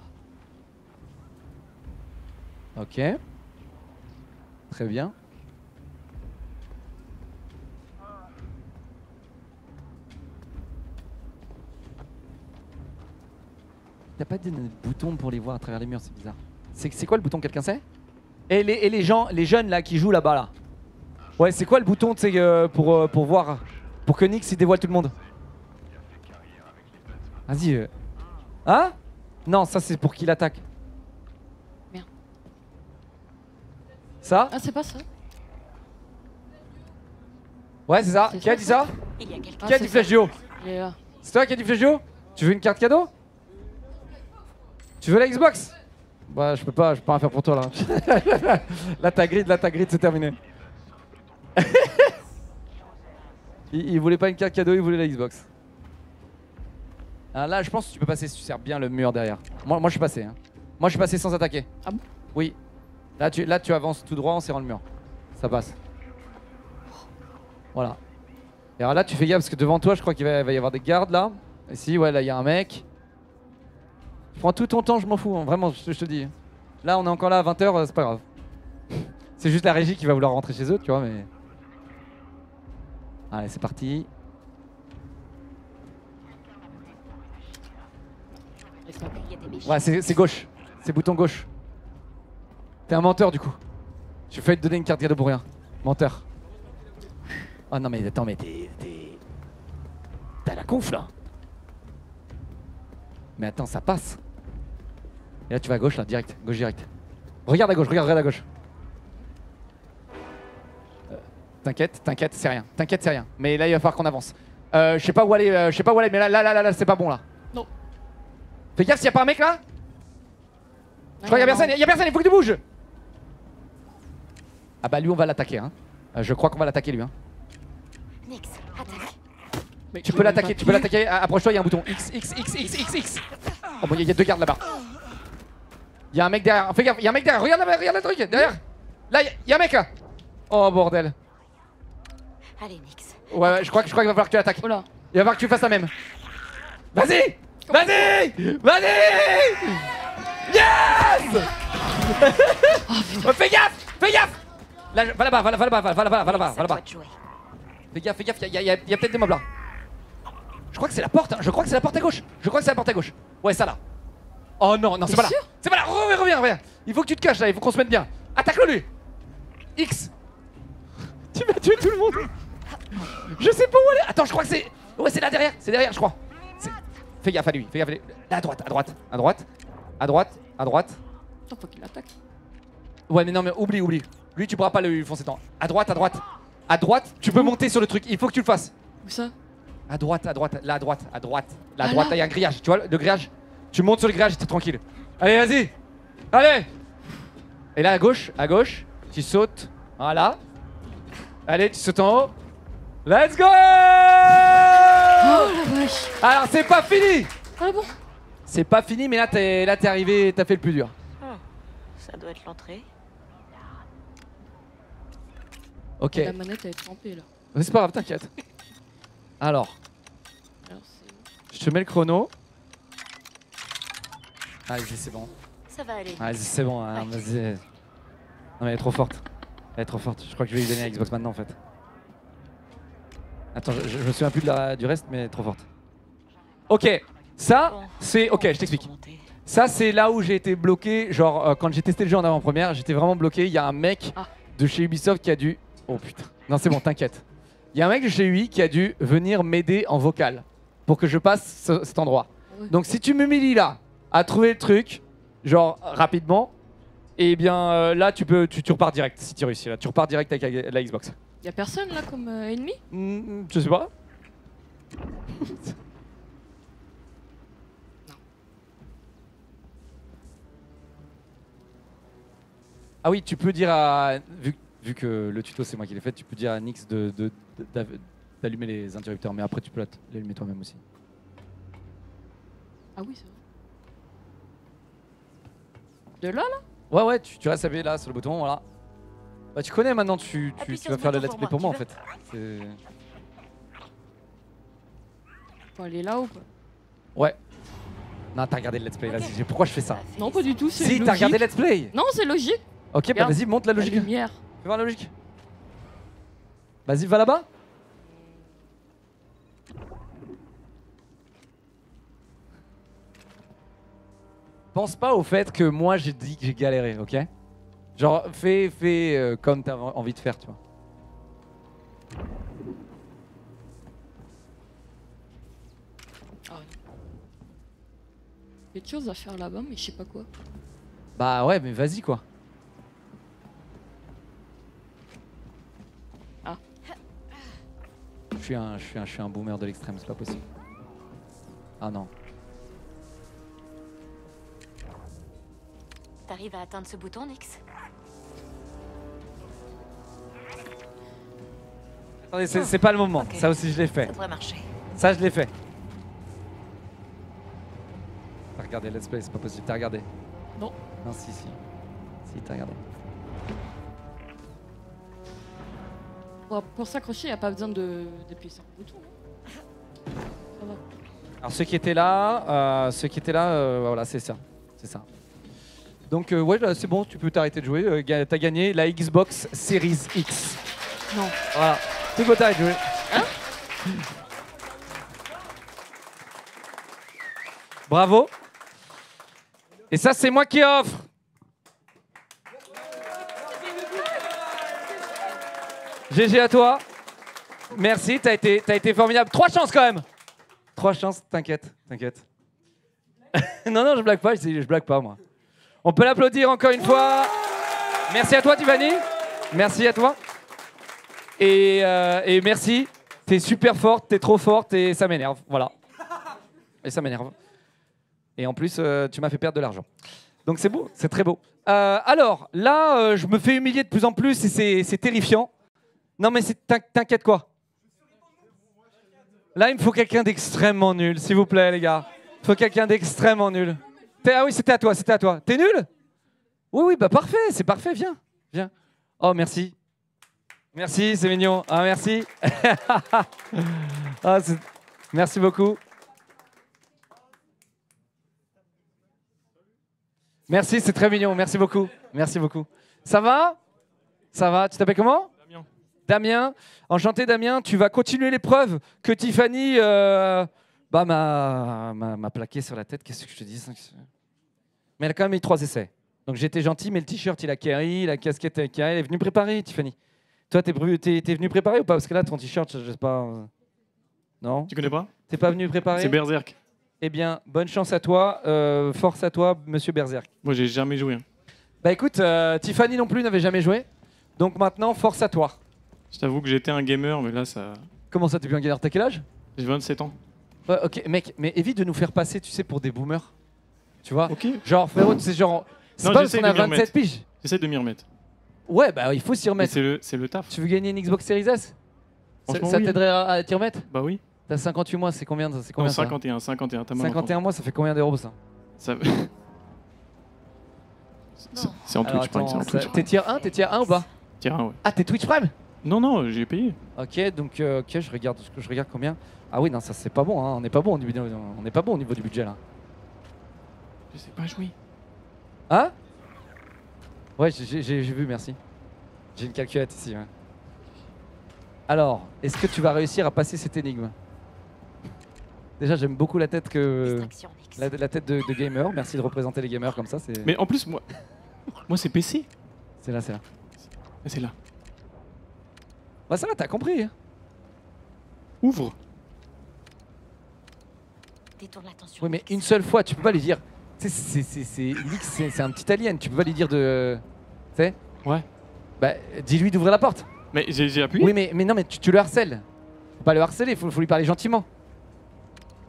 va. Ok. Très bien. T'as pas de bouton pour les voir à travers les murs, c'est bizarre. C'est quoi le bouton, quelqu'un sait? Et les jeunes là qui jouent là-bas là. Ouais, c'est quoi le bouton pour voir, pour que Nyx il dévoile tout le monde? Vas-y. Hein? Non, ça c'est pour qu'il attaque. Merde. Ça? Ah, c'est pas ça. Ouais, c'est ça. C'est Qui a ça, dit ça? Il y a quelqu'un. Qui a c'est dit Flash Duo? Il est là. C'est toi qui as dit Flash Duo? Tu veux une carte cadeau? Tu veux la Xbox? Bah je peux pas rien faire pour toi là. Là ta grid c'est terminé. il voulait pas une carte cadeau, il voulait la Xbox. Ah, là je pense que tu peux passer si tu serres bien le mur derrière. Moi je suis passé. Hein. Moi je suis passé sans attaquer. Ah bon? Oui. Là tu avances tout droit en serrant le mur. Ça passe. Voilà. Et alors là tu fais gaffe parce que devant toi je crois qu'il va y avoir des gardes là. Ici ouais là il y a un mec. Prends tout ton temps, je m'en fous, hein. Vraiment, je te dis. Là, on est encore là à 20h, c'est pas grave. C'est juste la régie qui va vouloir rentrer chez eux, tu vois, mais... Allez, c'est parti. Ouais, c'est gauche. C'est bouton gauche. T'es un menteur, du coup. Je fais te donner une carte cadeau pour rien. Menteur. Oh non, mais attends, mais t'as la conf, là. Mais attends, ça passe. Et là tu vas à gauche là, direct, gauche direct. Regarde à gauche, regarde à gauche. T'inquiète, c'est rien. T'inquiète, c'est rien. Mais là il va falloir qu'on avance. Je sais pas où aller, mais là, c'est pas bon là. Non. Fais gaffe s'il y a pas un mec là. Je crois qu'il y a personne, il faut que tu bouges. Ah bah lui on va l'attaquer hein. Je crois qu'on va l'attaquer lui hein. Nyx, attaque. Mais Tu peux l'attaquer, approche-toi, il y a un bouton X. Oh bon, il y a deux gardes là-bas. Il y a un mec derrière, fais gaffe, il y a un mec derrière, regarde le truc, derrière. Là, il y a un mec là. Oh bordel. Allez, Nyx. Ouais, je crois qu'il va falloir que tu l'attaques. Oh là. Il va falloir que tu fasses la même. Vas-y. Yes. Oh, fais gaffe. Là, va là-bas. Toi de jouer. Fais gaffe, il y a peut-être des mobs là. Je crois que c'est la porte, à gauche. Ouais, ça là. Oh non, c'est pas là. sûr? C'est pas là, reviens. Il faut que tu te caches là, il faut qu'on se mette bien. Attaque-le lui. X. Tu vas tuer tout le monde. Je sais pas où aller. Attends, je crois que c'est... Ouais, c'est là derrière, je crois. Fais gaffe à lui. Là, à droite. Attends, faut qu'il attaque. Ouais, mais non, mais oublie. Lui, tu pourras pas lui foncer dedans. À droite, tu peux monter sur le truc, il faut que tu le fasses. Où ça? À droite, là, à droite. Là, là il y a un grillage, tu vois, le grillage. Tu montes sur le grillage, t'es tranquille. Allez, vas-y. Allez. Et là, à gauche, tu sautes. Voilà. Allez, tu sautes en haut. Let's go. Oh la vache. Alors, c'est pas fini. Ah bon? C'est pas fini, mais là, t'es arrivé, t'as fait le plus dur. Ça doit être l'entrée. Ok. La manette elle est trempée là. Mais c'est pas grave, t'inquiète. Alors, Alors c'est... je te mets le chrono. Allez, c'est bon. Ça va aller. Vas-y, c'est bon, hein, vas-y. Non mais elle est trop forte. Je crois que je vais lui donner la Xbox maintenant en fait. Attends, je me souviens plus du reste, mais elle est trop forte. Ok, ça, c'est... Ok, je t'explique. Ça, c'est là où j'ai été bloqué. Genre, quand j'ai testé le jeu en avant-première, j'étais vraiment bloqué. Il y a un mec de chez Ubisoft qui a dû... Oh putain. Non, c'est bon, t'inquiète. Il y a un mec de chez UI qui a dû venir m'aider en vocal pour que je passe cet endroit. Ouais. Donc, si tu m'humilies là à trouver le truc, genre rapidement, et bien là, tu repars direct si tu réussis. Là, tu repars direct avec la Xbox. Y'a personne là comme ennemi? Je sais pas. Ah oui, tu peux dire à... Vu que le tuto c'est moi qui l'ai fait, tu peux dire à Nyx d'allumer les interrupteurs, mais après tu peux l'allumer toi-même aussi. Ah oui, c'est vrai. De là, là? Ouais, ouais, tu restes appuyé là sur le bouton, voilà. Bah tu connais maintenant, tu Appuie sur vas ce faire le bouton let's play pour pour moi en moi, fait. C'est- Faut aller là ou pas? Ouais. Non, t'as regardé le let's play, Ok. vas-y. Pourquoi je fais ça? Non, pas du tout, c'est Si, logique. t'as regardé le let's play. Non, c'est logique. Ok, bah Regarde. vas-y, monte la logique. La Fais lumière. voir la logique. Vas-y, va là-bas. Pense pas au fait que moi j'ai dit que j'ai galéré, ok? Genre, fais comme t'as envie de faire, tu vois. Ah ouais. Il y a des choses à faire là-bas, mais je sais pas quoi. Bah ouais, mais vas-y quoi. Ah. Je suis un boomer de l'extrême, c'est pas possible. Ah non. T'arrives à atteindre ce bouton, Nyx? Attendez, c'est pas le moment. Ok. Ça aussi je l'ai fait. Ça devrait marcher. Ça je l'ai fait. T'as regardé Let's Play, c'est pas possible. T'as regardé? Non. Non, si. Si, t'as regardé. Pour s'accrocher, il n'y a pas besoin d'appuyer sur le bouton. Non, ça va. Alors ceux qui étaient là, voilà, c'est ça. C'est ça. Donc ouais, là, c'est bon, tu peux t'arrêter de jouer. T'as gagné la Xbox Series X. Non. Voilà. Tu peux t'arrêter de jouer. Bravo. Et ça, c'est moi qui offre. GG à toi. Merci, t'as été formidable. 3 chances quand même. 3 chances, t'inquiète. Non, je blague pas, je blague pas moi. On peut l'applaudir encore une fois. Merci à toi, Tiffany. Merci à toi. Et merci. T'es super forte, t'es trop forte et ça m'énerve. Voilà. Et ça m'énerve. Et en plus, tu m'as fait perdre de l'argent. Donc c'est beau, c'est très beau. Alors, là, je me fais humilier de plus en plus et c'est terrifiant. Non mais t'inquiète quoi. Là, il me faut quelqu'un d'extrêmement nul, s'il vous plaît, les gars. Il faut quelqu'un d'extrêmement nul. Ah oui, c'était à toi. T'es nul? Oui, bah parfait, c'est parfait, viens. Oh, merci. Merci, c'est mignon. Ah, merci. Merci beaucoup. Merci, c'est très mignon. Merci beaucoup. Ça va? Tu t'appelles comment? Damien. Enchanté, Damien. Tu vas continuer l'épreuve que Tiffany m'a plaqué sur la tête. Qu'est-ce que je te dis? Mais elle a quand même eu 3 essais. Donc j'étais gentil, mais le t-shirt, il a carry, la casquette, elle est venue préparer, Tiffany. Toi, t'es venu préparer ou pas? Parce que là, ton t-shirt, je sais pas... Non? Tu connais pas? T'es pas venu préparer? C'est Berserk. Eh bien, bonne chance à toi. Force à toi, monsieur Berserk. Moi, j'ai jamais joué. Bah écoute, Tiffany non plus n'avait jamais joué. Donc maintenant, force à toi. Je t'avoue que j'étais un gamer, mais là, ça... Comment ça, t'es plus un gamer? T'as quel âge? J'ai 27 ans. Ouais, ok, mec, mais évite de nous faire passer, tu sais, pour des boomers. Tu vois? Ok. Genre, frérot, c'est genre... C'est Non, pas parce j'essaie qu'on a de m'y 27 remettre. piges. J'essaie de m'y remettre. Ouais, bah il faut s'y Mais remettre. c'est le taf. Tu veux gagner une Xbox Series S? Franchement, Ça oui. t'aiderait à t'y remettre? Bah oui. T'as 58 mois, c'est combien, Non, ça 51, t'as mal 51 mois, ça fait combien d'euros ça? Ça... c'est en Alors, Twitch Prime, attends, c'est en Twitch T'es Prime. tier 1 ou pas? Tiens, ouais. Ah, t'es Twitch Prime? Non, j'ai payé. Ok, donc je regarde combien. Ah oui, non, ça c'est pas bon, hein. On n'est pas bon au niveau du budget là. Je sais pas jouer. Hein? Ouais, j'ai vu, merci. J'ai une calculette ici. Ouais. Alors, est-ce que tu vas réussir à passer cette énigme? Déjà, j'aime beaucoup la tête Distraction, Nyx. la tête de gamer. Merci de représenter les gamers comme ça. Mais en plus, moi c'est PC. C'est là. C'est là. Bah ça va, t'as compris. Hein. Ouvre. Détourne l'attention. Oui, mais Nyx. une seule fois, tu peux pas lui dire. Tu sais, c'est un petit alien. Tu peux pas lui dire de. Tu sais? Ouais. Bah, dis-lui d'ouvrir la porte. Mais j'ai appuyé. Oui, mais non, mais tu le harcèles. Faut pas le harceler. Faut lui parler gentiment.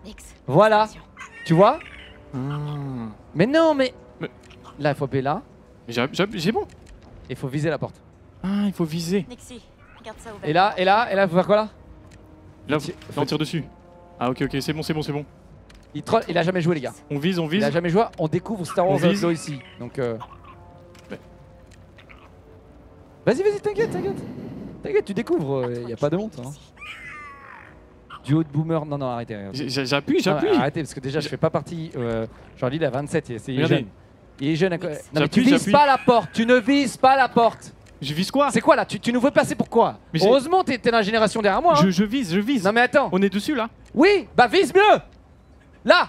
Nix. Voilà. Tu vois? Ah. Mais non, mais... Mais- Là, il faut appuyer là. Mais j'ai bon. Il faut viser la porte. Ah, il faut viser. Nixie, garde ça ouvert. Et là, il faut faire quoi là? Là, on tire dessus. Ah, ok, c'est bon, c'est bon, c'est bon. Il troll, il a jamais joué les gars. On vise, on Il a vise. jamais joué, on découvre Star Wars On vise. Outlaw ici. Donc Ouais. Vas-y, t'inquiète. T'inquiète, tu découvres, y a pas de honte. Hein. Duo de boomer, non, arrêtez. J'appuie. Non, arrêtez, parce que déjà je fais pas partie. Genre il a 27, il est Regardez. jeune. Il est jeune. Non mais J'appuie, tu vises j'appuie. pas la porte, tu ne vises pas la porte. Je vise quoi? C'est quoi là, tu nous veux passer pour quoi? Mais j'ai- Heureusement t'es dans la génération derrière moi. Hein. Je vise. Non mais attends. On est dessus là. Oui, bah vise mieux. Là.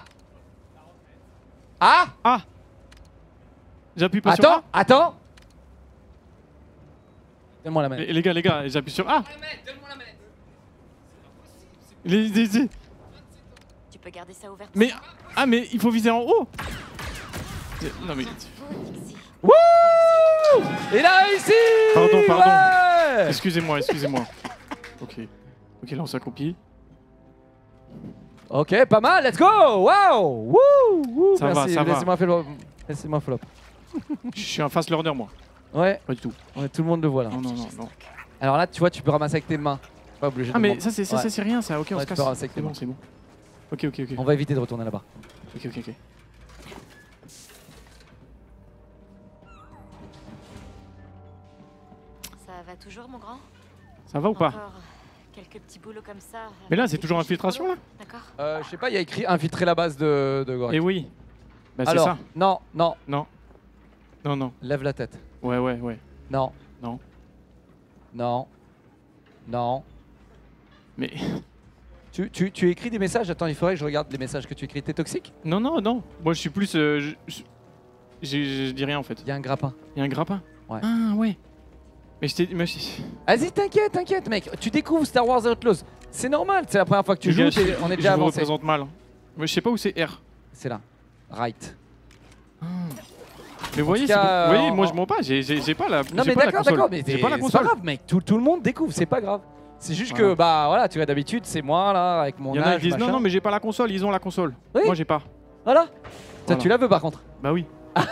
Ah. Ah. J'appuie pas sur A. Attends. Donne-moi la manette. Les gars, j'appuie sur A. Donne-moi la manette. Tu peux garder ça ouvert. Mais il faut viser en haut. Non mais. Wouh! Il a réussi! Pardon. Ouais. Excusez-moi. Ok, là on s'accroupit. Ok, pas mal, let's go! Waouh! Wouh! Ça va. Laissez-moi flop. Je suis un fast learner moi. Ouais, Pas du tout. tout le monde le voit là. Non. Alors là, tu vois, tu peux ramasser avec tes mains. Pas obligé de Ah mais demander. ça c'est rien ça. Ok, on Ouais, se tu casse. peux ramasser avec tes C'est bon, mains. c'est bon. Ok. On va éviter de retourner là-bas. Ok. Ça va toujours, mon grand? Ça va ou pas? Encore quelques petits boulots comme ça. Mais là avec c'est des toujours petits infiltration là. boulots. D'accord. Je sais pas, il y a écrit infiltrer la base de Gorek. Eh oui. Bah c'est Alors, ça. non. Non. Lève la tête. Ouais. Non. Non. Mais Tu écris des messages? Attends, il faudrait que je regarde les messages que tu écris. T'es toxique? non. Moi je suis plus. Je dis rien en fait. Il y a un grappin. Il y a un grappin. Ouais. Ah ouais. Mais je t'ai. Vas-y, t'inquiète, mec. Tu découvres Star Wars Outlaws. C'est normal, c'est la première fois que tu joues, on est déjà Je vous avancé. représente mal. Mais je sais pas où c'est R. C'est là. Right. Mais vous voyez, cas, vous voyez, moi en- je mens pas, j'ai pas la Non j'ai mais pas la d'accord, console. mais J'ai pas la c'est pas console. grave, mec. Tout le monde découvre, c'est pas grave. C'est juste Voilà. que bah voilà, tu vois d'habitude c'est moi là avec mon Il y en a âge. qui disent machin. non mais j'ai pas la console, ils ont la console. Oui. Moi j'ai pas. Voilà. Toi Voilà. tu la veux par contre. Bah oui.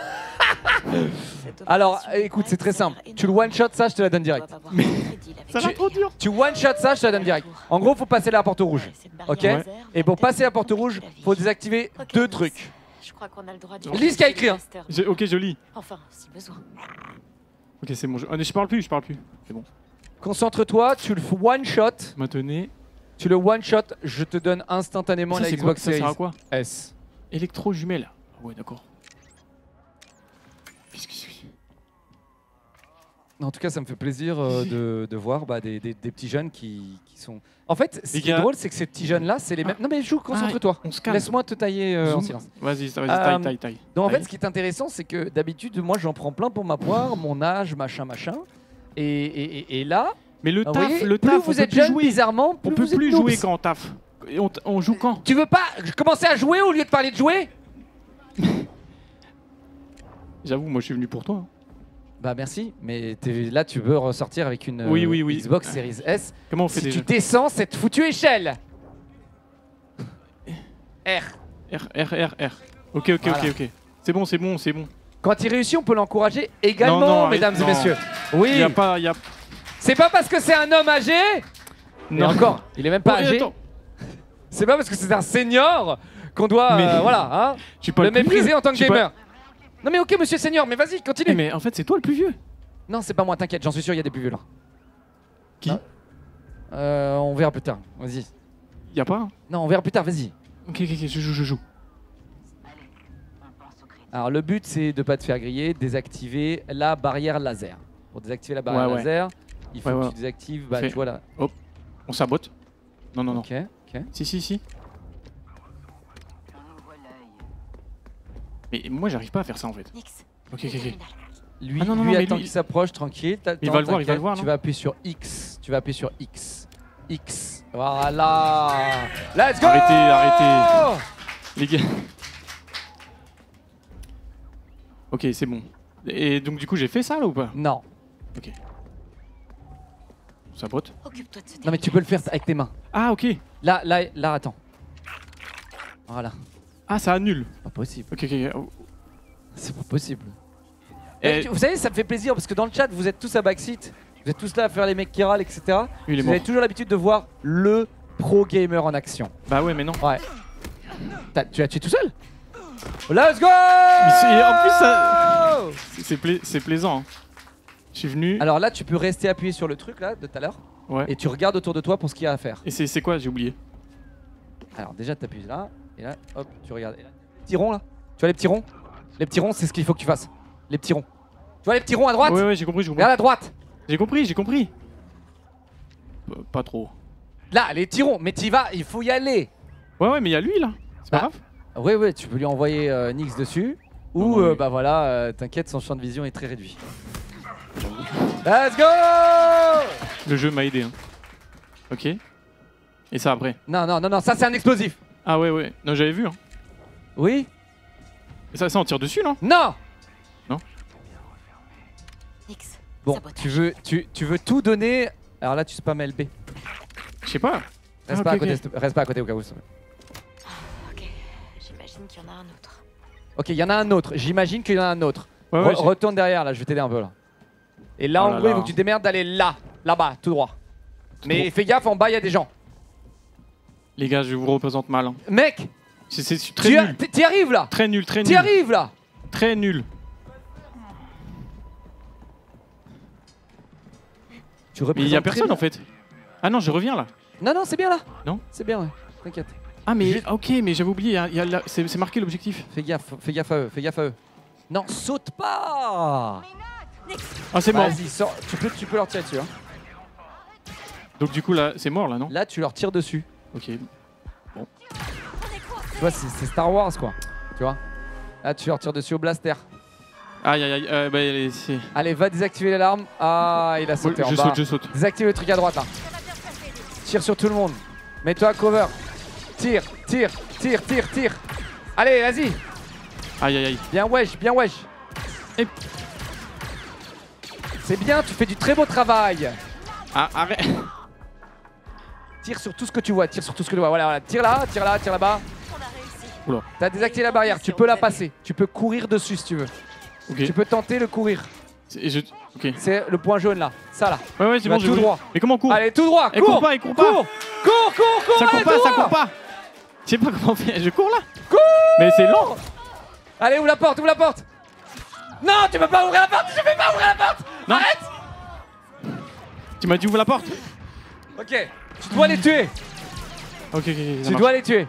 Alors écoute, c'est très simple. Tu le one shot ça, je te la donne direct. Ça va trop dur. Tu one shot ça, je te la donne direct. En gros, faut passer la porte rouge. Ok. Ouais. Et pour passer la porte rouge, faut désactiver deux trucs. Je crois qu'on a le droit de. Lis ce qu'il y a écrit, hein. Ok, je lis. Enfin, si besoin. Ok, c'est bon. Je parle plus. C'est bon. Concentre-toi, tu le one shot. Maintenez. Tu le one shot, je te donne instantanément Ça la c'est quoi? Xbox Ça sert Series à quoi? S. Électro-jumelle. Ah ouais, d'accord. Qu'est-ce que c'est? En tout cas, ça me fait plaisir de voir bah, des petits jeunes qui sont. En fait, ce Les qui est gars. drôle, c'est que ces petits jeunes-là, c'est les mêmes. Non, mais joue, concentre-toi. On se calme. Laisse-moi te tailler en Zoom. silence. Vas-y, taille. Donc, en fait, Taille. ce qui est intéressant, c'est que d'habitude, moi, j'en prends plein pour ma poire, mon âge, machin. Et là, Mais le vous taf, voyez, le plus taf, on vous peut êtes plus jeune, jouer. bizarrement, On plus peut vous êtes plus noobs. jouer quand on taf. Et on joue quand? Tu veux pas commencer à jouer au lieu de parler de jouer? J'avoue, moi je suis venu pour toi. Bah merci, mais là tu veux ressortir avec une Oui. Xbox Series S. Comment on fait Si déjà? tu descends cette foutue échelle. R. R. Ok. Voilà. C'est bon. Quand il réussit, on peut l'encourager également, Non, mesdames arrête, et non. messieurs. Oui. Y a pas. C'est pas parce que c'est un homme âgé. Mais encore, il est même pas Oh, âgé. attends. C'est pas parce que c'est un senior qu'on doit, Mais- voilà, hein, Je suis pas le plus mépriser vieux. en tant que Je suis pas- gamer. Non mais ok, monsieur senior, mais vas-y, continue. Mais en fait, c'est toi le plus vieux. Non, c'est pas moi, t'inquiète, j'en suis sûr, il y a des plus vieux là. Qui? Non. On verra plus tard. Vas-y. Y a pas hein? Non, on verra plus tard. Vas-y. Ok, je joue. Alors le but c'est de pas te faire griller, désactiver la barrière laser. Pour désactiver la barrière Ouais. laser, il faut Ouais. que tu désactives, bah Fais. tu vois là. On sabote. Non. Ok. Si. Mais moi, j'arrive pas à faire ça en fait. Nix. Ok. Lui, Ah non, lui mais attend lui- qu'il s'approche, tranquille. Il va le voir, il va le voir, Tu non vas appuyer sur X. X. Voilà. Let's go. Arrêtez. Les gars. Ok, c'est bon. Et donc, du coup, j'ai fait ça là ou pas? Non. Ok. On sabote. Occupe-toi de ce Non mais tu peux le faire avec tes mains. Ah, ok. Là, attends. Voilà. Ah, ça annule. Pas possible. Ok, ok. Oh. C'est pas possible. Et- Vous savez, ça me fait plaisir parce que dans le chat, vous êtes tous à backseat. Vous êtes tous là à faire les mecs qui râlent, etc. Lui, il est Vous avez mort. toujours l'habitude de voir le pro gamer en action. Bah ouais, mais non. Ouais. Tu l'as tué tout seul? Let's go! En plus, ça... c'est plaisant. Hein. Je suis venu. Alors là, tu peux rester appuyé sur le truc là de tout à l'heure. Ouais. Et tu regardes autour de toi pour ce qu'il y a à faire. Et c'est quoi? J'ai oublié. Alors déjà, tu appuies là. Et là, hop, tu regardes. Et là, les petits ronds là. Tu vois les petits ronds? Les petits ronds, c'est ce qu'il faut que tu fasses. Les petits ronds. Tu vois les petits ronds à droite? Ouais, ouais, j'ai compris, j'ai compris. Regarde à droite. J'ai compris, j'ai compris. Pas trop. Là, les petits ronds. Mais t'y vas, il faut y aller. Ouais, ouais, mais il y a lui là. C'est pas Bah, grave. Ouais, ouais, tu peux lui envoyer Nyx dessus. Ou, oui. bah voilà, t'inquiète, son champ de vision est très réduit. Let's go! Le jeu m'a aidé. Hein. Ok. Et ça après? Non, non, non, non, ça c'est un explosif. Ah ouais, ouais. Non, j'avais vu. Hein. Oui? Et ça, on tire dessus, non? Non! Non. Nix. Bon, Sabotage. tu veux tout donner. Alors là, tu spams LB. Je sais pas. Reste, Ah, pas à ok, côté, ok. reste pas à côté au cas où. Ok, j'imagine qu'il y en a un autre. Ok, il y en a un autre. J'imagine qu'il y en a un autre. Ouais, ouais, Retourne derrière là, je vais t'aider un peu là. Et là, Oh en là gros, il là. faut que tu te démerdes d'aller là, là-bas, tout droit. Mais Bon. fais gaffe, en bas, il y a des gens. Les gars, je vous représente mal. Hein. Mec, C'est très nul. t'y arrives là. Très nul, très T'y nul. arrives là. Très nul. Tu Mais représentes il y a très personne bien. en fait. Ah non, je reviens là. Non, non, c'est bien là. Non? C'est bien, ouais. T'inquiète. Ah mais Juste- ok, mais j'avais oublié, c'est marqué l'objectif. Fais gaffe à eux, fais gaffe à eux. Non, saute pas. Ah c'est mort. Vas-y, sors. Tu peux leur tirer dessus. Hein. Donc du coup là, c'est mort là, non? Là, tu leur tires dessus. Ok. Tu vois, c'est Star Wars quoi. Tu vois. Là, tu leur tires dessus au blaster. Aïe aïe aïe, bah, c'est... Allez, va désactiver l'alarme. Ah, il a sauté en je bas. saute, je saute. Désactive le truc à droite là. Tire sur tout le monde. Mets-toi à cover. Tire, tire, tire, tire, tire. Allez, vas-y. Aïe aïe aïe. Bien wesh, bien wesh. Et- C'est bien, tu fais du très beau travail. Ah arrête. Tire sur tout ce que tu vois, tire sur tout ce que tu vois. Voilà, voilà. Tire là, tire là-bas. Oula. T'as désactivé la barrière, tu peux la passer. Tu peux courir dessus si tu veux. Ok. Tu peux tenter le courir. Ok. C'est le point jaune là. Ça là. Ouais ouais, Tu c'est vas bon, tout droit. Mais comment on court? Allez, tout droit. Eh, Cours, cours pas, il court pas. Cours, cours, Ça allez, court pas, tout ça droit. court pas. Je sais pas comment on fait. Je cours là. Cours. Mais c'est lent. Allez, ouvre la porte, ouvre la porte. Non, tu peux pas ouvrir la porte, je peux pas ouvrir la porte. Non. Arrête. Tu m'as dit ouvre la porte. Ok, tu dois les tuer. Ok, ok, ça Tu marche. dois les tuer.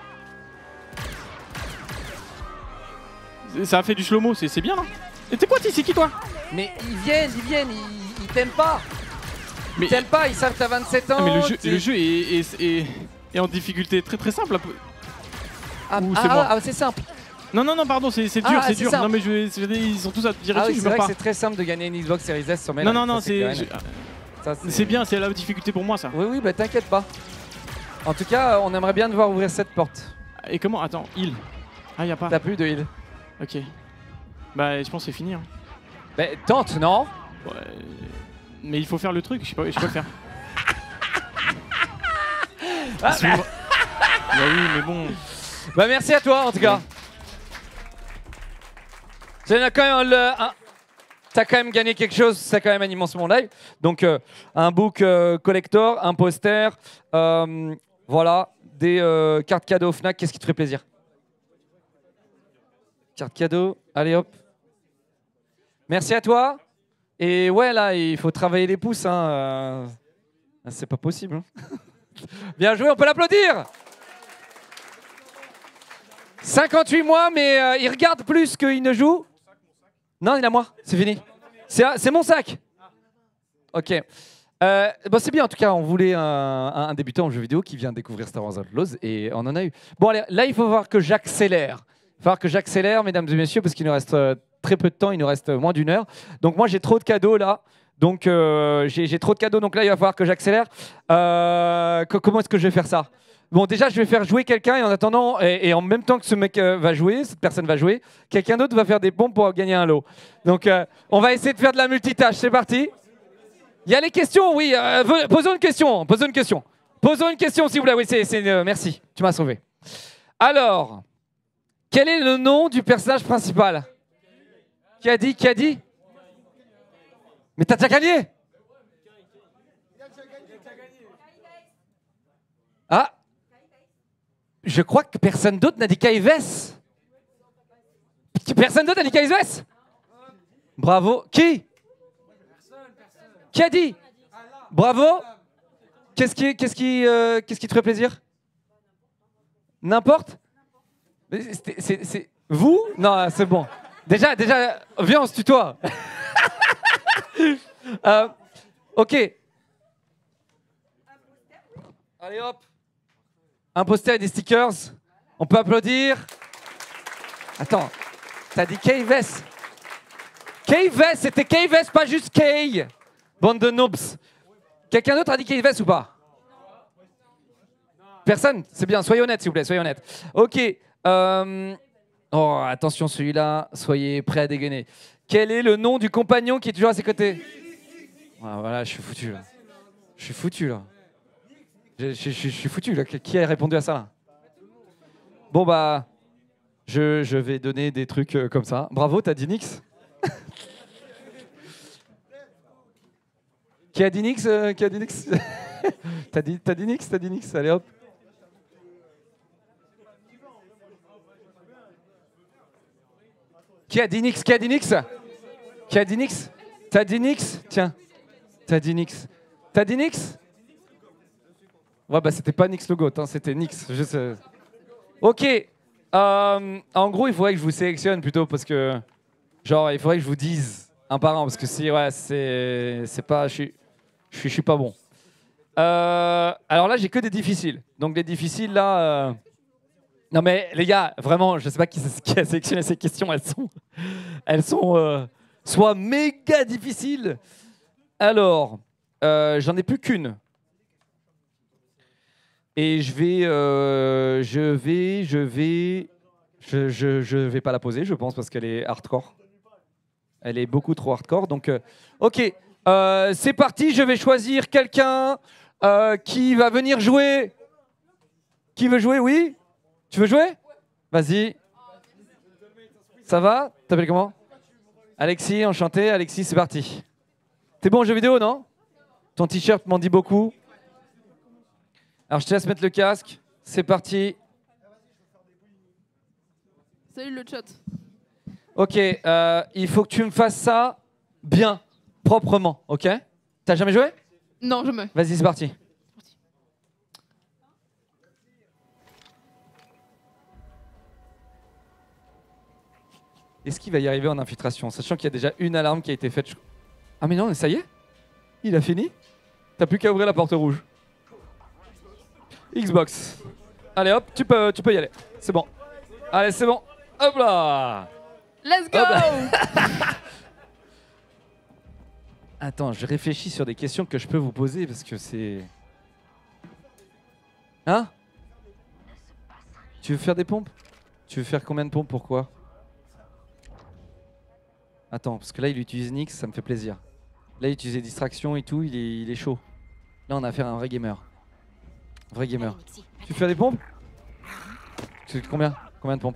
Ça a fait du slow-mo, c'est bien là. Et t'es quoi, c'est qui toi? Mais ils viennent, ils t'aiment pas. Mais- Ils t'aiment pas, ils savent que t'as 27 ans. Ah, mais t'es- le jeu est en difficulté très simple. Ah, Ouh, c'est moi. c'est simple. Non, non, non, pardon, c'est dur, Ah, c'est c'est dur. simple. Non, mais ils sont tous à tirer Ah oui, dessus, c'est je vrai meurs que pas. c'est très simple de gagner une Xbox Series S sur Mail. Non, non, non, Ça, clair et c'est net. Ça, c'est bien, c'est la difficulté pour moi ça. Oui, oui, bah t'inquiète pas. En tout cas, on aimerait bien devoir ouvrir cette porte. Et comment? Attends, heal. Ah, y a pas. T'as plus de heal. Ok. Bah, je pense que c'est fini. Hein. Bah tente, non? Ouais. Mais il faut faire le truc, je sais pas le faire. Ah, Bah oui, mais bon. Bah merci à toi en tout cas. T'as quand même gagné quelque chose, ça quand même animé mon live. Donc un book collector, un poster, voilà, des cartes cadeaux Fnac. Qu'est-ce qui te ferait plaisir? Carte cadeau, allez hop. Merci à toi. Et ouais là, il faut travailler les pouces. Hein, c'est pas possible. Hein. Bien joué, on peut l'applaudir. 58 mois, mais il regarde plus qu'il ne joue. Non, il est à moi, c'est fini. C'est mon sac. Ok. Bon, c'est bien, en tout cas, on voulait un débutant en jeu vidéo qui vient découvrir Star Wars Outlaws et on en a eu. Bon, allez, là, il faut voir que j'accélère. Il faut voir que j'accélère, mesdames et messieurs, parce qu'il nous reste très peu de temps, il nous reste moins d'1 heure. Donc, moi, j'ai trop de cadeaux là. Donc, j'ai trop de cadeaux, donc là, il va falloir que j'accélère. Comment est-ce que je vais faire ça? Bon, déjà, je vais faire jouer quelqu'un et en attendant, et en même temps que ce mec va jouer, cette personne va jouer, quelqu'un d'autre va faire des pompes pour gagner un lot. Donc, on va essayer de faire de la multitâche. C'est parti. Il y a les questions, oui. Posons une question. Posons une question. Posons une question, s'il vous plaît. Oui, merci. Tu m'as sauvé. Alors, Quel est le nom du personnage principal? Qui a dit? Qui a dit? Mais t'as déjà gagné? Ah, je crois que personne d'autre n'a dit Kaives. Personne d'autre n'a dit Kaives? Bravo. Qui? Qui a dit? Bravo. Qu'est-ce qui te ferait plaisir? N'importe? C'est vous? Non, c'est bon. Déjà, viens, on se tutoie. Ok. Allez hop. Un poster et des stickers. On peut applaudir. Attends, t'as dit Kaives. Kaives, c'était Kaives, pas juste Kay. Bande de noobs. Quelqu'un d'autre a dit Kaives ou pas? Personne? C'est bien, soyez honnête s'il vous plaît, soyez honnête. Ok. Oh, attention celui-là, soyez prêts à dégainer. Quel est le nom du compagnon qui est toujours à ses côtés? Ah, voilà, je suis foutu là. Je suis foutu là. Je suis foutu là. Qui a répondu à ça là? Bon bah, je vais donner des trucs comme ça. Bravo, t'as dit Nix. Qui a dit Nix? Qui a dit Nix? T'as dit Nix? T'as dit Nix? Allez hop. Qui a dit Nix? Qui a dit Nix? Qui a dit Nix? T'as dit Nix? Tiens. T'as dit Nix. T'as dit Nix? Ouais, bah c'était pas Nix le GOAT, hein, c'était Nix. Ok. En gros, il faudrait que je vous sélectionne plutôt parce que, genre, il faudrait que je vous dise un par un parce que si, ouais, c'est pas, je suis pas bon. Alors là, j'ai que des difficiles. Donc les difficiles là. Non mais les gars, vraiment, je sais pas qui a sélectionné ces questions. Elles sont soit méga difficiles. Alors, j'en ai plus qu'une. Et je vais pas la poser, je pense, parce qu'elle est hardcore. Elle est beaucoup trop hardcore. Donc, ok, c'est parti. Je vais choisir quelqu'un qui va venir jouer. Qui veut jouer? Oui? Tu veux jouer? Vas-y. Ça va? T'appelles comment? Alexis, enchanté. Alexis, c'est parti. T'es bon en jeu vidéo, non? Ton t-shirt m'en dit beaucoup. Alors, je te laisse mettre le casque. C'est parti. Salut le chat. Ok, il faut que tu me fasses ça bien, proprement, ok? T'as jamais joué? Non, jamais. Vas-y, c'est parti. Est-ce qu'il va y arriver en infiltration, sachant qu'il y a déjà une alarme qui a été faite? Ah mais non, ça y est? Il a fini? T'as plus qu'à ouvrir la porte rouge. Xbox. Allez hop, tu peux y aller. C'est bon. Allez, c'est bon. Hop là. Let's go. Attends, je réfléchis sur des questions que je peux vous poser parce que c'est... Hein? Tu veux faire des pompes? Tu veux faire combien de pompes? Pourquoi? Attends, parce que là il utilise Nix, ça me fait plaisir. Là il utilise distraction et tout, il est chaud. Là on a affaire à un vrai gamer. Vrai gamer. Tu veux faire des pompes? Tu fais combien? Combien de pompes?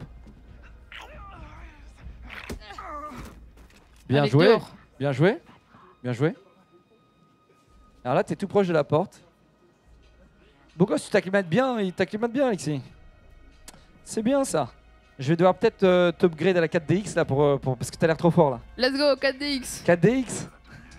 Bien Allez, joué, dehors. bien joué, bien joué. Alors là, tu es tout proche de la porte. Pourquoi tu t'acclimates bien? Il t'acclimate bien, Alexis. C'est bien ça. Je vais devoir peut-être t'upgrade à la 4DX là parce que t'as l'air trop fort là. Let's go, 4DX. 4DX?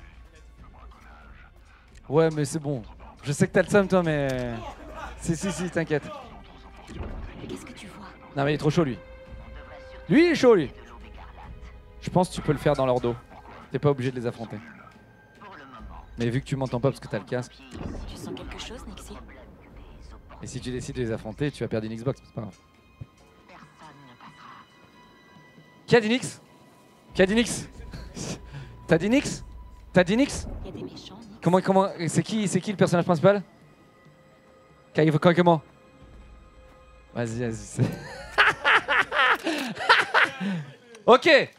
Ouais, mais c'est bon. Je sais que t'as le seum toi, mais... Si, t'inquiète. Qu'est-ce que tu vois? Non mais il est trop chaud lui. Lui il est chaud lui. Je pense que tu peux le faire dans leur dos. T'es pas obligé de les affronter. Mais vu que tu m'entends pas parce que t'as le casque. Tu sens quelque chose, Nixie? Et si tu décides de les affronter, tu vas perdre une Xbox, c'est pas grave. Qui a dit Nix? Qui a dit Nix? T'as dit Nix? T'as dit Nix? Il y a des méchants, Nix. Comment c'est qui le personnage principal? Comment? Vas-y. Ok.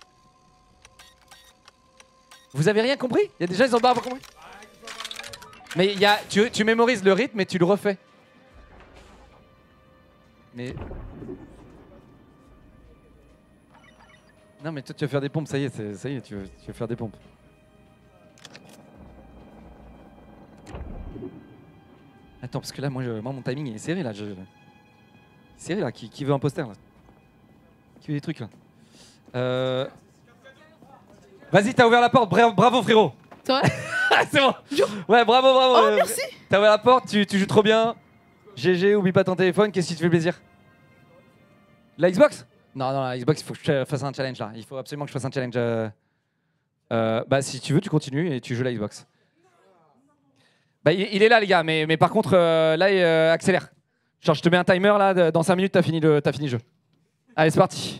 Vous avez rien compris? Il y a des gens ils ont pas compris. Mais il y a, tu mémorises le rythme et tu le refais. Mais... Non mais toi tu vas faire des pompes, ça y est, tu vas faire des pompes. Attends, parce que là, moi mon timing il est serré là. Serré là, qui veut un poster là? Qui veut des trucs là? Vas-y, t'as ouvert la porte, bravo frérot. C'est vrai? C'est bon. Ouais, bravo. Oh, merci. T'as ouvert la porte, tu joues trop bien. GG, oublie pas ton téléphone, qu'est-ce qui te fait plaisir? La Xbox? Non, la Xbox, il faut que je fasse un challenge là. Il faut absolument que je fasse un challenge. Bah, si tu veux, tu continues et tu joues la Xbox. Bah, il est là, les gars, mais par contre, là, accélère. Genre, je te mets un timer là, dans 5 minutes, t'as fini le jeu. Allez, c'est parti.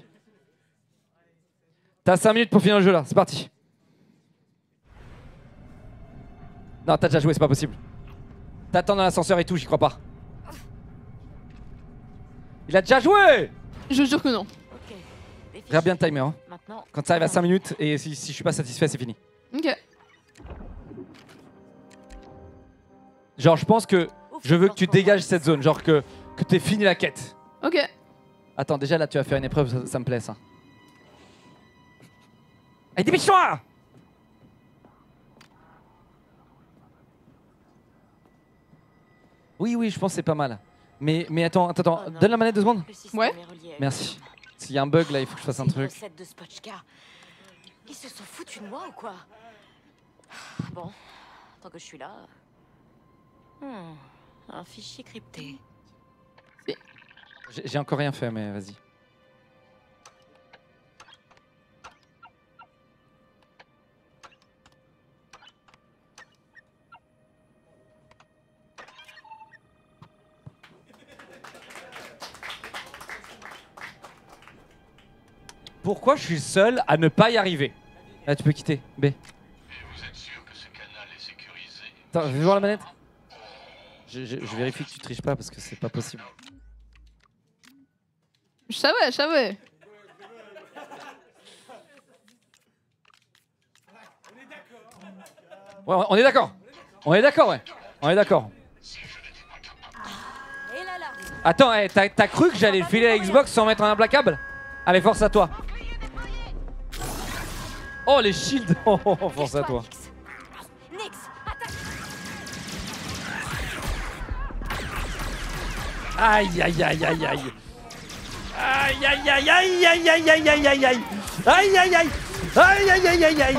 T'as 5 minutes pour finir le jeu là, c'est parti. Non, t'as déjà joué, c'est pas possible. T'attends dans l'ascenseur et tout, j'y crois pas. Il a déjà joué! Je jure que non. Regarde bien le timer. Hein. Maintenant, Quand ça arrive à 5 minutes et si je suis pas satisfait, c'est fini. Ok. Genre, je pense que je veux que tu dégages cette zone. Genre, que t'aies fini la quête. Ok. Attends, déjà là, tu vas faire une épreuve, ça me plaît ça. Allez, dépêche-toi! Oui, je pense que c'est pas mal. Mais attends, donne la manette 2 secondes. Ouais. Merci. S'il y a un bug là, il faut que je fasse un truc. De Spotchka. Ils se sont foutus de moi ou quoi? Bon, tant que je suis là. Un fichier crypté. J'ai encore rien fait, mais vas-y. Pourquoi je suis seul à ne pas y arriver? Là, tu peux quitter. B. Et vous êtes sûr que ce canal est sécurisé? Attends, je vais voir la manette. Je vérifie que tu triches pas parce que c'est pas possible. Je savais. Ouais, on est d'accord. Ouais. On est d'accord. Et là. Attends, t'as cru que j'allais filer la Xbox sans mettre un implacable? Allez, force à toi. Oh, les shields. Oh, force à toi. Nix, attaque. Aïe. Aïe.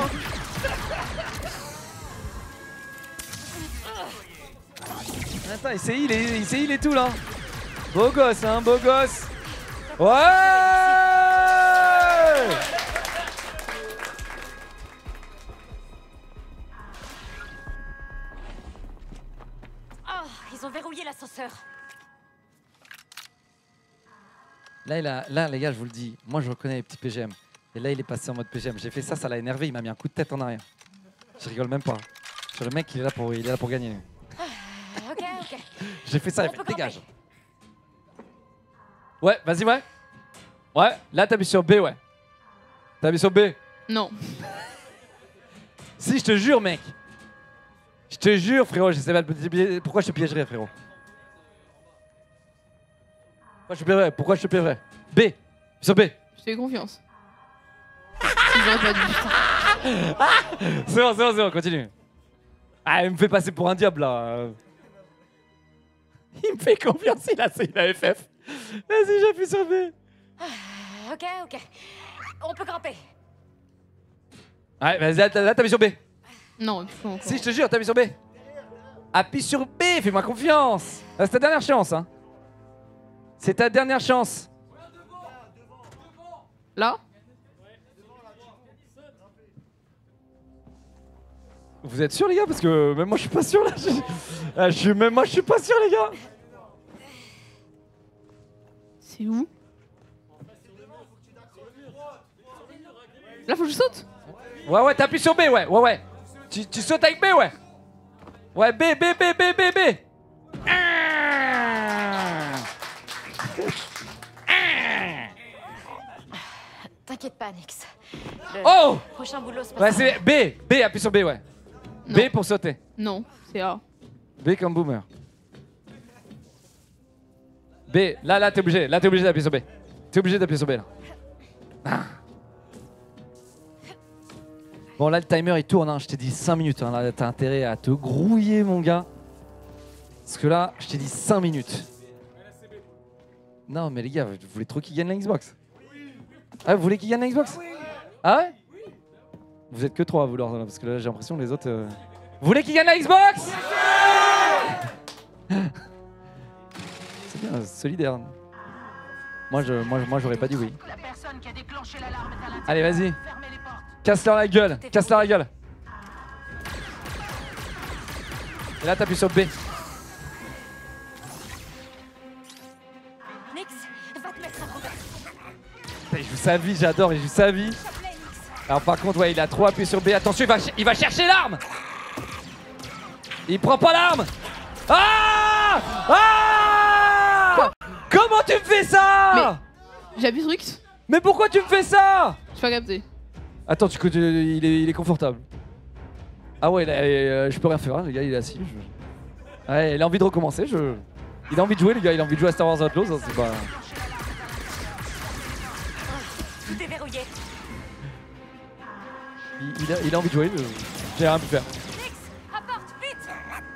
Attends, il s'est heal et tout là. Beau gosse, hein, beau gosse. Ouais. Oh, ils ont verrouillé l'ascenseur. Là, les gars, je vous le dis, moi je reconnais les petits PGM. Et là, il est passé en mode PGM. J'ai fait ça, ça l'a énervé, il m'a mis un coup de tête en arrière. Je rigole même pas. Le mec, il est là pour gagner. Ok. J'ai fait ça, il On fait peut dégage. camper. Ouais, vas-y, ouais. Ouais, là, t'appuies sur B, ouais. T'appuies sur B. Non. Si, je te jure, mec. Je te jure, frérot, je sais pas pourquoi je te piégerais, frérot. Pourquoi je te piégerais? B. Sur B. Je te fais confiance. Si j'aurais pas dit. C'est bon, continue. Ah, il me fait passer pour un diable, là. Il me fait confiance, il a FF. Vas-y, j'appuie sur B. Ok. On peut camper. Ouais, vas-y, là, t'appuies sur B. Non, il faut encore. Si, je te jure, t'appuies sur B. Appuie sur B, fais-moi confiance. C'est ta dernière chance, hein. C'est ta dernière chance. Là? Vous êtes sûr, les gars? Parce que même moi, je suis pas sûr, là. Même moi, je suis pas sûr, les gars. C'est où? Là, faut que je saute? Ouais, t'appuies sur B, ouais. Tu sautes avec B, ouais. Ouais, B. T'inquiète pas, Nix. Oh! Prochain boulot, c'est pas Ouais, ça. c'est B, appuie sur B, ouais. Non. B pour sauter. Non, c'est A. B comme boomer. B, là t'es obligé d'appuyer sur B. T'es obligé d'appuyer sur B là. Ah. Bon là le timer il tourne, hein. Je t'ai dit 5 minutes, hein. Là t'as intérêt à te grouiller mon gars. Parce que là je t'ai dit 5 minutes. Non mais les gars, vous voulez trop qu'il gagne la Xbox? Ah vous voulez qu'il gagne la Xbox? Ah ouais? Vous êtes que 3 à vouloir, parce que là j'ai l'impression que les autres... Vous voulez qu'il gagne la Xbox? C'est bien, solidaire. Moi j'aurais pas dit oui. Allez vas-y. Casse-leur la gueule, casse-leur la gueule. Et là t'appuies sur B. Nix, va te mettre à couvert. Il joue sa vie, j'adore, il joue sa vie. Alors par contre, ouais, il a trop appuyé sur B. Attention, il va chercher l'arme. Il prend pas l'arme. Ah! Ah! Comment tu me fais ça? J'appuie sur X. Mais pourquoi tu me fais ça? Je pas capté. Attends, il est confortable. Ah ouais, je peux rien faire, hein, le gars il est assis. Ouais, il a envie de recommencer. Il a envie de jouer, le gars, il a envie de jouer à Star Wars Outlaws. Hein, c'est pas... Tout est verrouillé. Il a envie de jouer, j'ai rien pu faire. Nix, apporte, vite.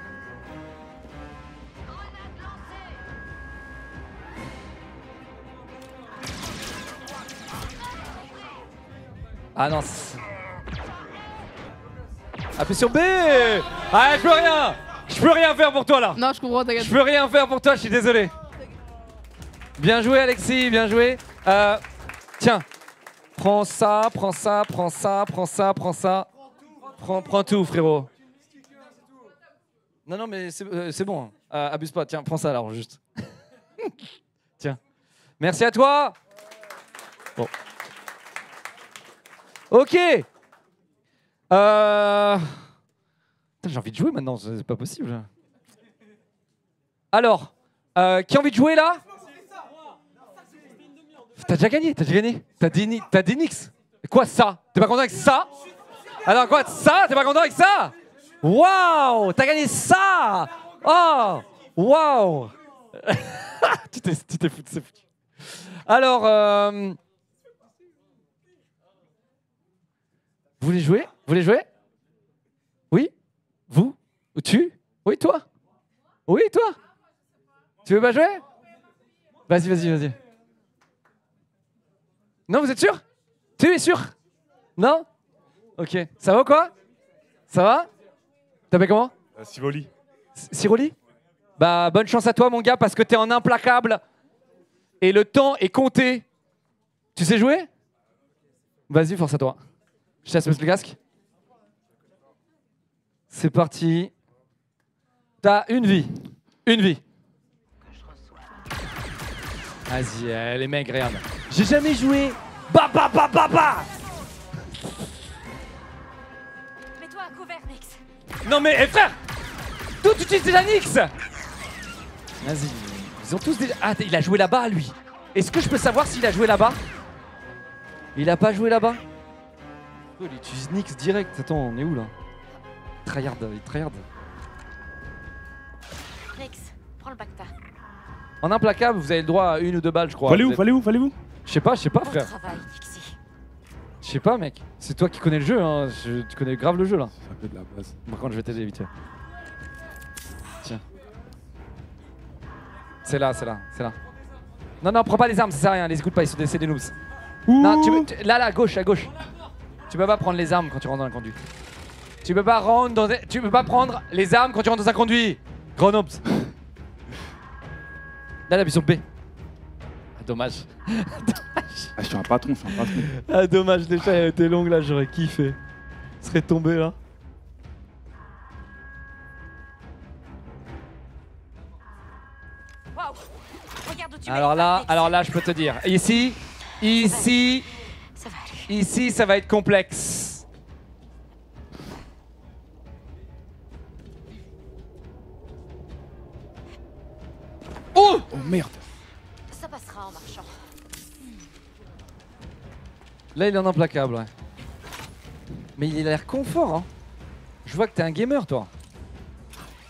Ah non. Appuie sur B. Ah, je peux rien. Je peux rien faire pour toi là. Non, je comprends, t'inquiète. Je peux rien faire pour toi, je suis désolé. Bien joué Alexis, bien joué. Tiens, prends ça, prends ça, prends ça, prends ça, prends ça. Prends tout frérot. Non, mais c'est bon. Abuse pas, tiens, prends ça alors juste. Tiens. Merci à toi. Bon. Ok. J'ai envie de jouer maintenant, c'est pas possible. Alors, qui a envie de jouer là? T'as déjà gagné, T'as dit Nix. Quoi ça? T'es pas content avec ça? Alors quoi, ça? T'es pas content avec ça? Waouh! T'as gagné ça! Oh! Waouh! Tu t'es foutu, c'est foutu. Alors, vous voulez jouer? Vous voulez jouer? Oui? Vous? Ou tu? Oui, toi? Oui, toi? Tu veux pas jouer? Vas-y. Non, vous êtes sûr? Tu es sûr? Non? Ok. Ça va ou quoi? Ça va? T'appelles comment? Siroli. Siroli? Bah, bonne chance à toi, mon gars, parce que t'es en implacable. Et le temps est compté. Tu sais jouer? Vas-y, force à toi. Je te laisse mettre le casque. C'est parti. T'as une vie. Une vie. Vas-y, les mecs, regarde. J'ai jamais joué. Bah. Mets-toi à couvert, Nix. Non mais, frère, tout utilise déjà Nix. Vas-y, ils ont tous déjà... Ah, il a joué là-bas, lui. Est-ce que je peux savoir s'il a joué là-bas? Il a pas joué là-bas? Oh, il utilise Nix direct. Attends, on est où là? Il tryhard. Nix, prends le Bacta. En implacable, vous avez le droit à 1 ou 2 balles, je crois. Fallez-vous Je sais pas, Bon frère. travail, Nixie. Je sais pas, mec. C'est toi qui connais le jeu, hein. Tu connais grave le jeu là. Ça fait de la base. Par contre, je vais t'aider vite fait. Tiens. C'est là. Non, prends pas les armes, ça sert à rien. Les écoute pas, c'est des noobs. Non, là, à gauche. Tu peux pas prendre les armes quand tu rentres dans un conduit. Tu peux pas prendre les armes quand tu rentres dans un conduit. Gros noobs. Là, appuie sur B. Ah, dommage. Ah, je suis un patron. Ah, dommage, déjà, elle était longue là, j'aurais kiffé. Je serais tombé là. Waouh. Regarde où tu Alors là, je peux te dire. Ici, Ça va aller. ici, ça va être complexe. Oh! Oh merde. Ça passera en marchant. Là, il est en implacable, ouais. Mais il a l'air confort, hein. Je vois que t'es un gamer, toi.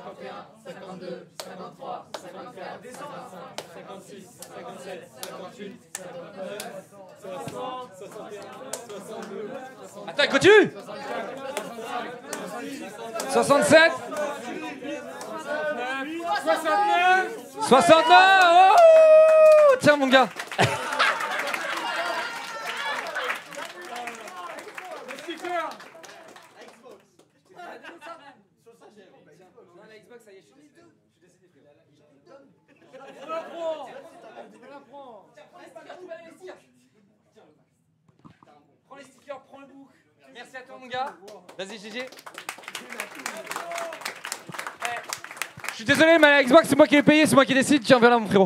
51, 52, 53, 54, 55, 56, 57, 58, 59, 60, 61, 62, 63. Attends, il continue. 67, 69. Oh, tiens mon gars. Prends les stickers, prends le book. Merci à toi mon gars. Vas-y GG. Je suis désolé mais la Xbox c'est moi qui ai payé, c'est moi qui décide. Tiens, viens là mon frérot.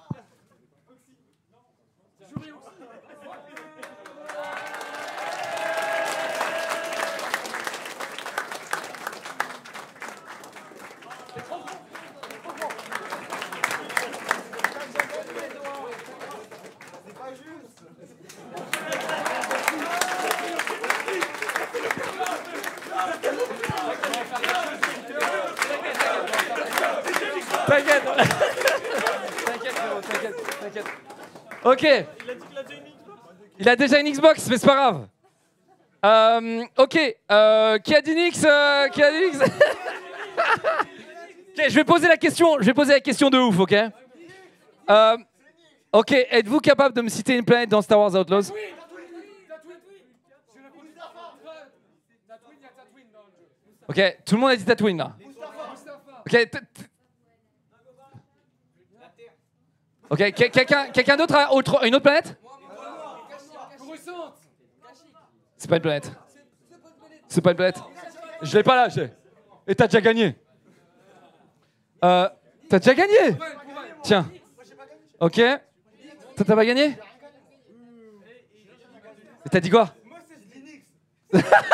T'inquiète. T'inquiète frérot, t'inquiète. Ok. Il a déjà une Xbox, mais c'est pas grave. Ok. Qui a dit Nix Qui a dit Nix Ok, je vais poser la question de ouf, ok. Ok, êtes-vous capable de me citer une planète dans Star Wars Outlaws? Ok, tout le monde a dit Tatooine là. Ok. Ok, quelqu'un d'autre a une autre planète? C'est pas une planète. C'est pas une planète. Je l'ai pas là. Et t'as déjà gagné. T'as déjà gagné. Tiens. Ok. Toi t'as pas gagné? Et t'as dit quoi? Il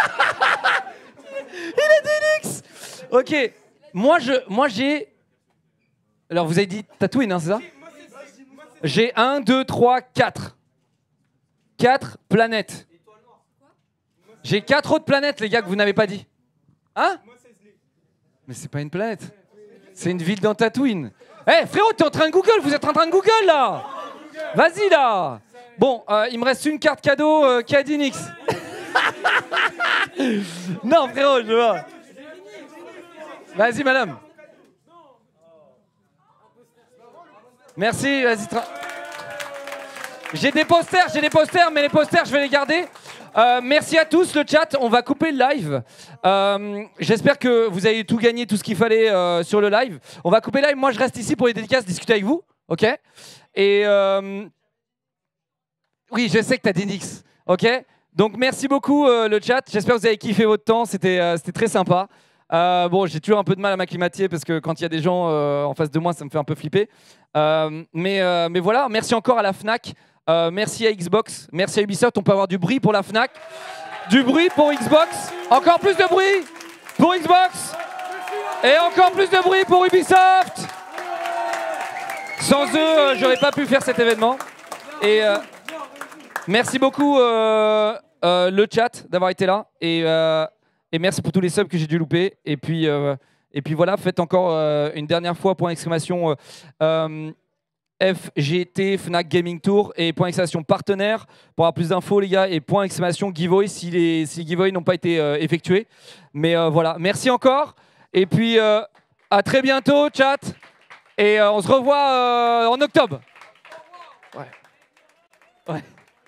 a dit Nix. Ok. Moi j'ai... Alors vous avez dit Tatooine, hein, c'est ça? J'ai 1, 2, 3, 4. 4 planètes. J'ai 4 autres planètes, les gars, que vous n'avez pas dit. Hein? Mais c'est pas une planète. C'est une ville dans Tatooine. Eh, hey, frérot, t'es en train de Google, vous êtes en train de Google, là. Vas-y, là. Bon, il me reste une carte cadeau qui a dit Nix. Non, frérot, je vois. Vas-y, madame. Merci, vas-y. J'ai des posters, mais les posters, je vais les garder. Merci à tous, le chat. On va couper le live. J'espère que vous avez tout gagné, tout ce qu'il fallait sur le live. On va couper le live. Moi, je reste ici pour les dédicaces, discuter avec vous. OK? Et oui, je sais que tu as des Nix. OK? Donc, merci beaucoup, le chat. J'espère que vous avez kiffé votre temps. C'était très sympa. Bon, j'ai toujours un peu de mal à m'acclimater parce que quand il y a des gens en face de moi, ça me fait un peu flipper. Mais voilà, merci encore à la Fnac. Merci à Xbox, merci à Ubisoft. On peut avoir du bruit pour la Fnac, du bruit pour Xbox, encore plus de bruit pour Xbox et encore plus de bruit pour Ubisoft. Sans eux, j'aurais pas pu faire cet événement. Et merci beaucoup le chat d'avoir été là et merci pour tous les subs que j'ai dû louper. Et puis voilà, faites encore une dernière fois point d'exclamation FGT Fnac Gaming Tour et point d'exclamation partenaire pour avoir plus d'infos les gars et point d'exclamation giveaway si les giveaways n'ont pas été effectués. Mais voilà, merci encore et puis à très bientôt chat et on se revoit en octobre. Ouais.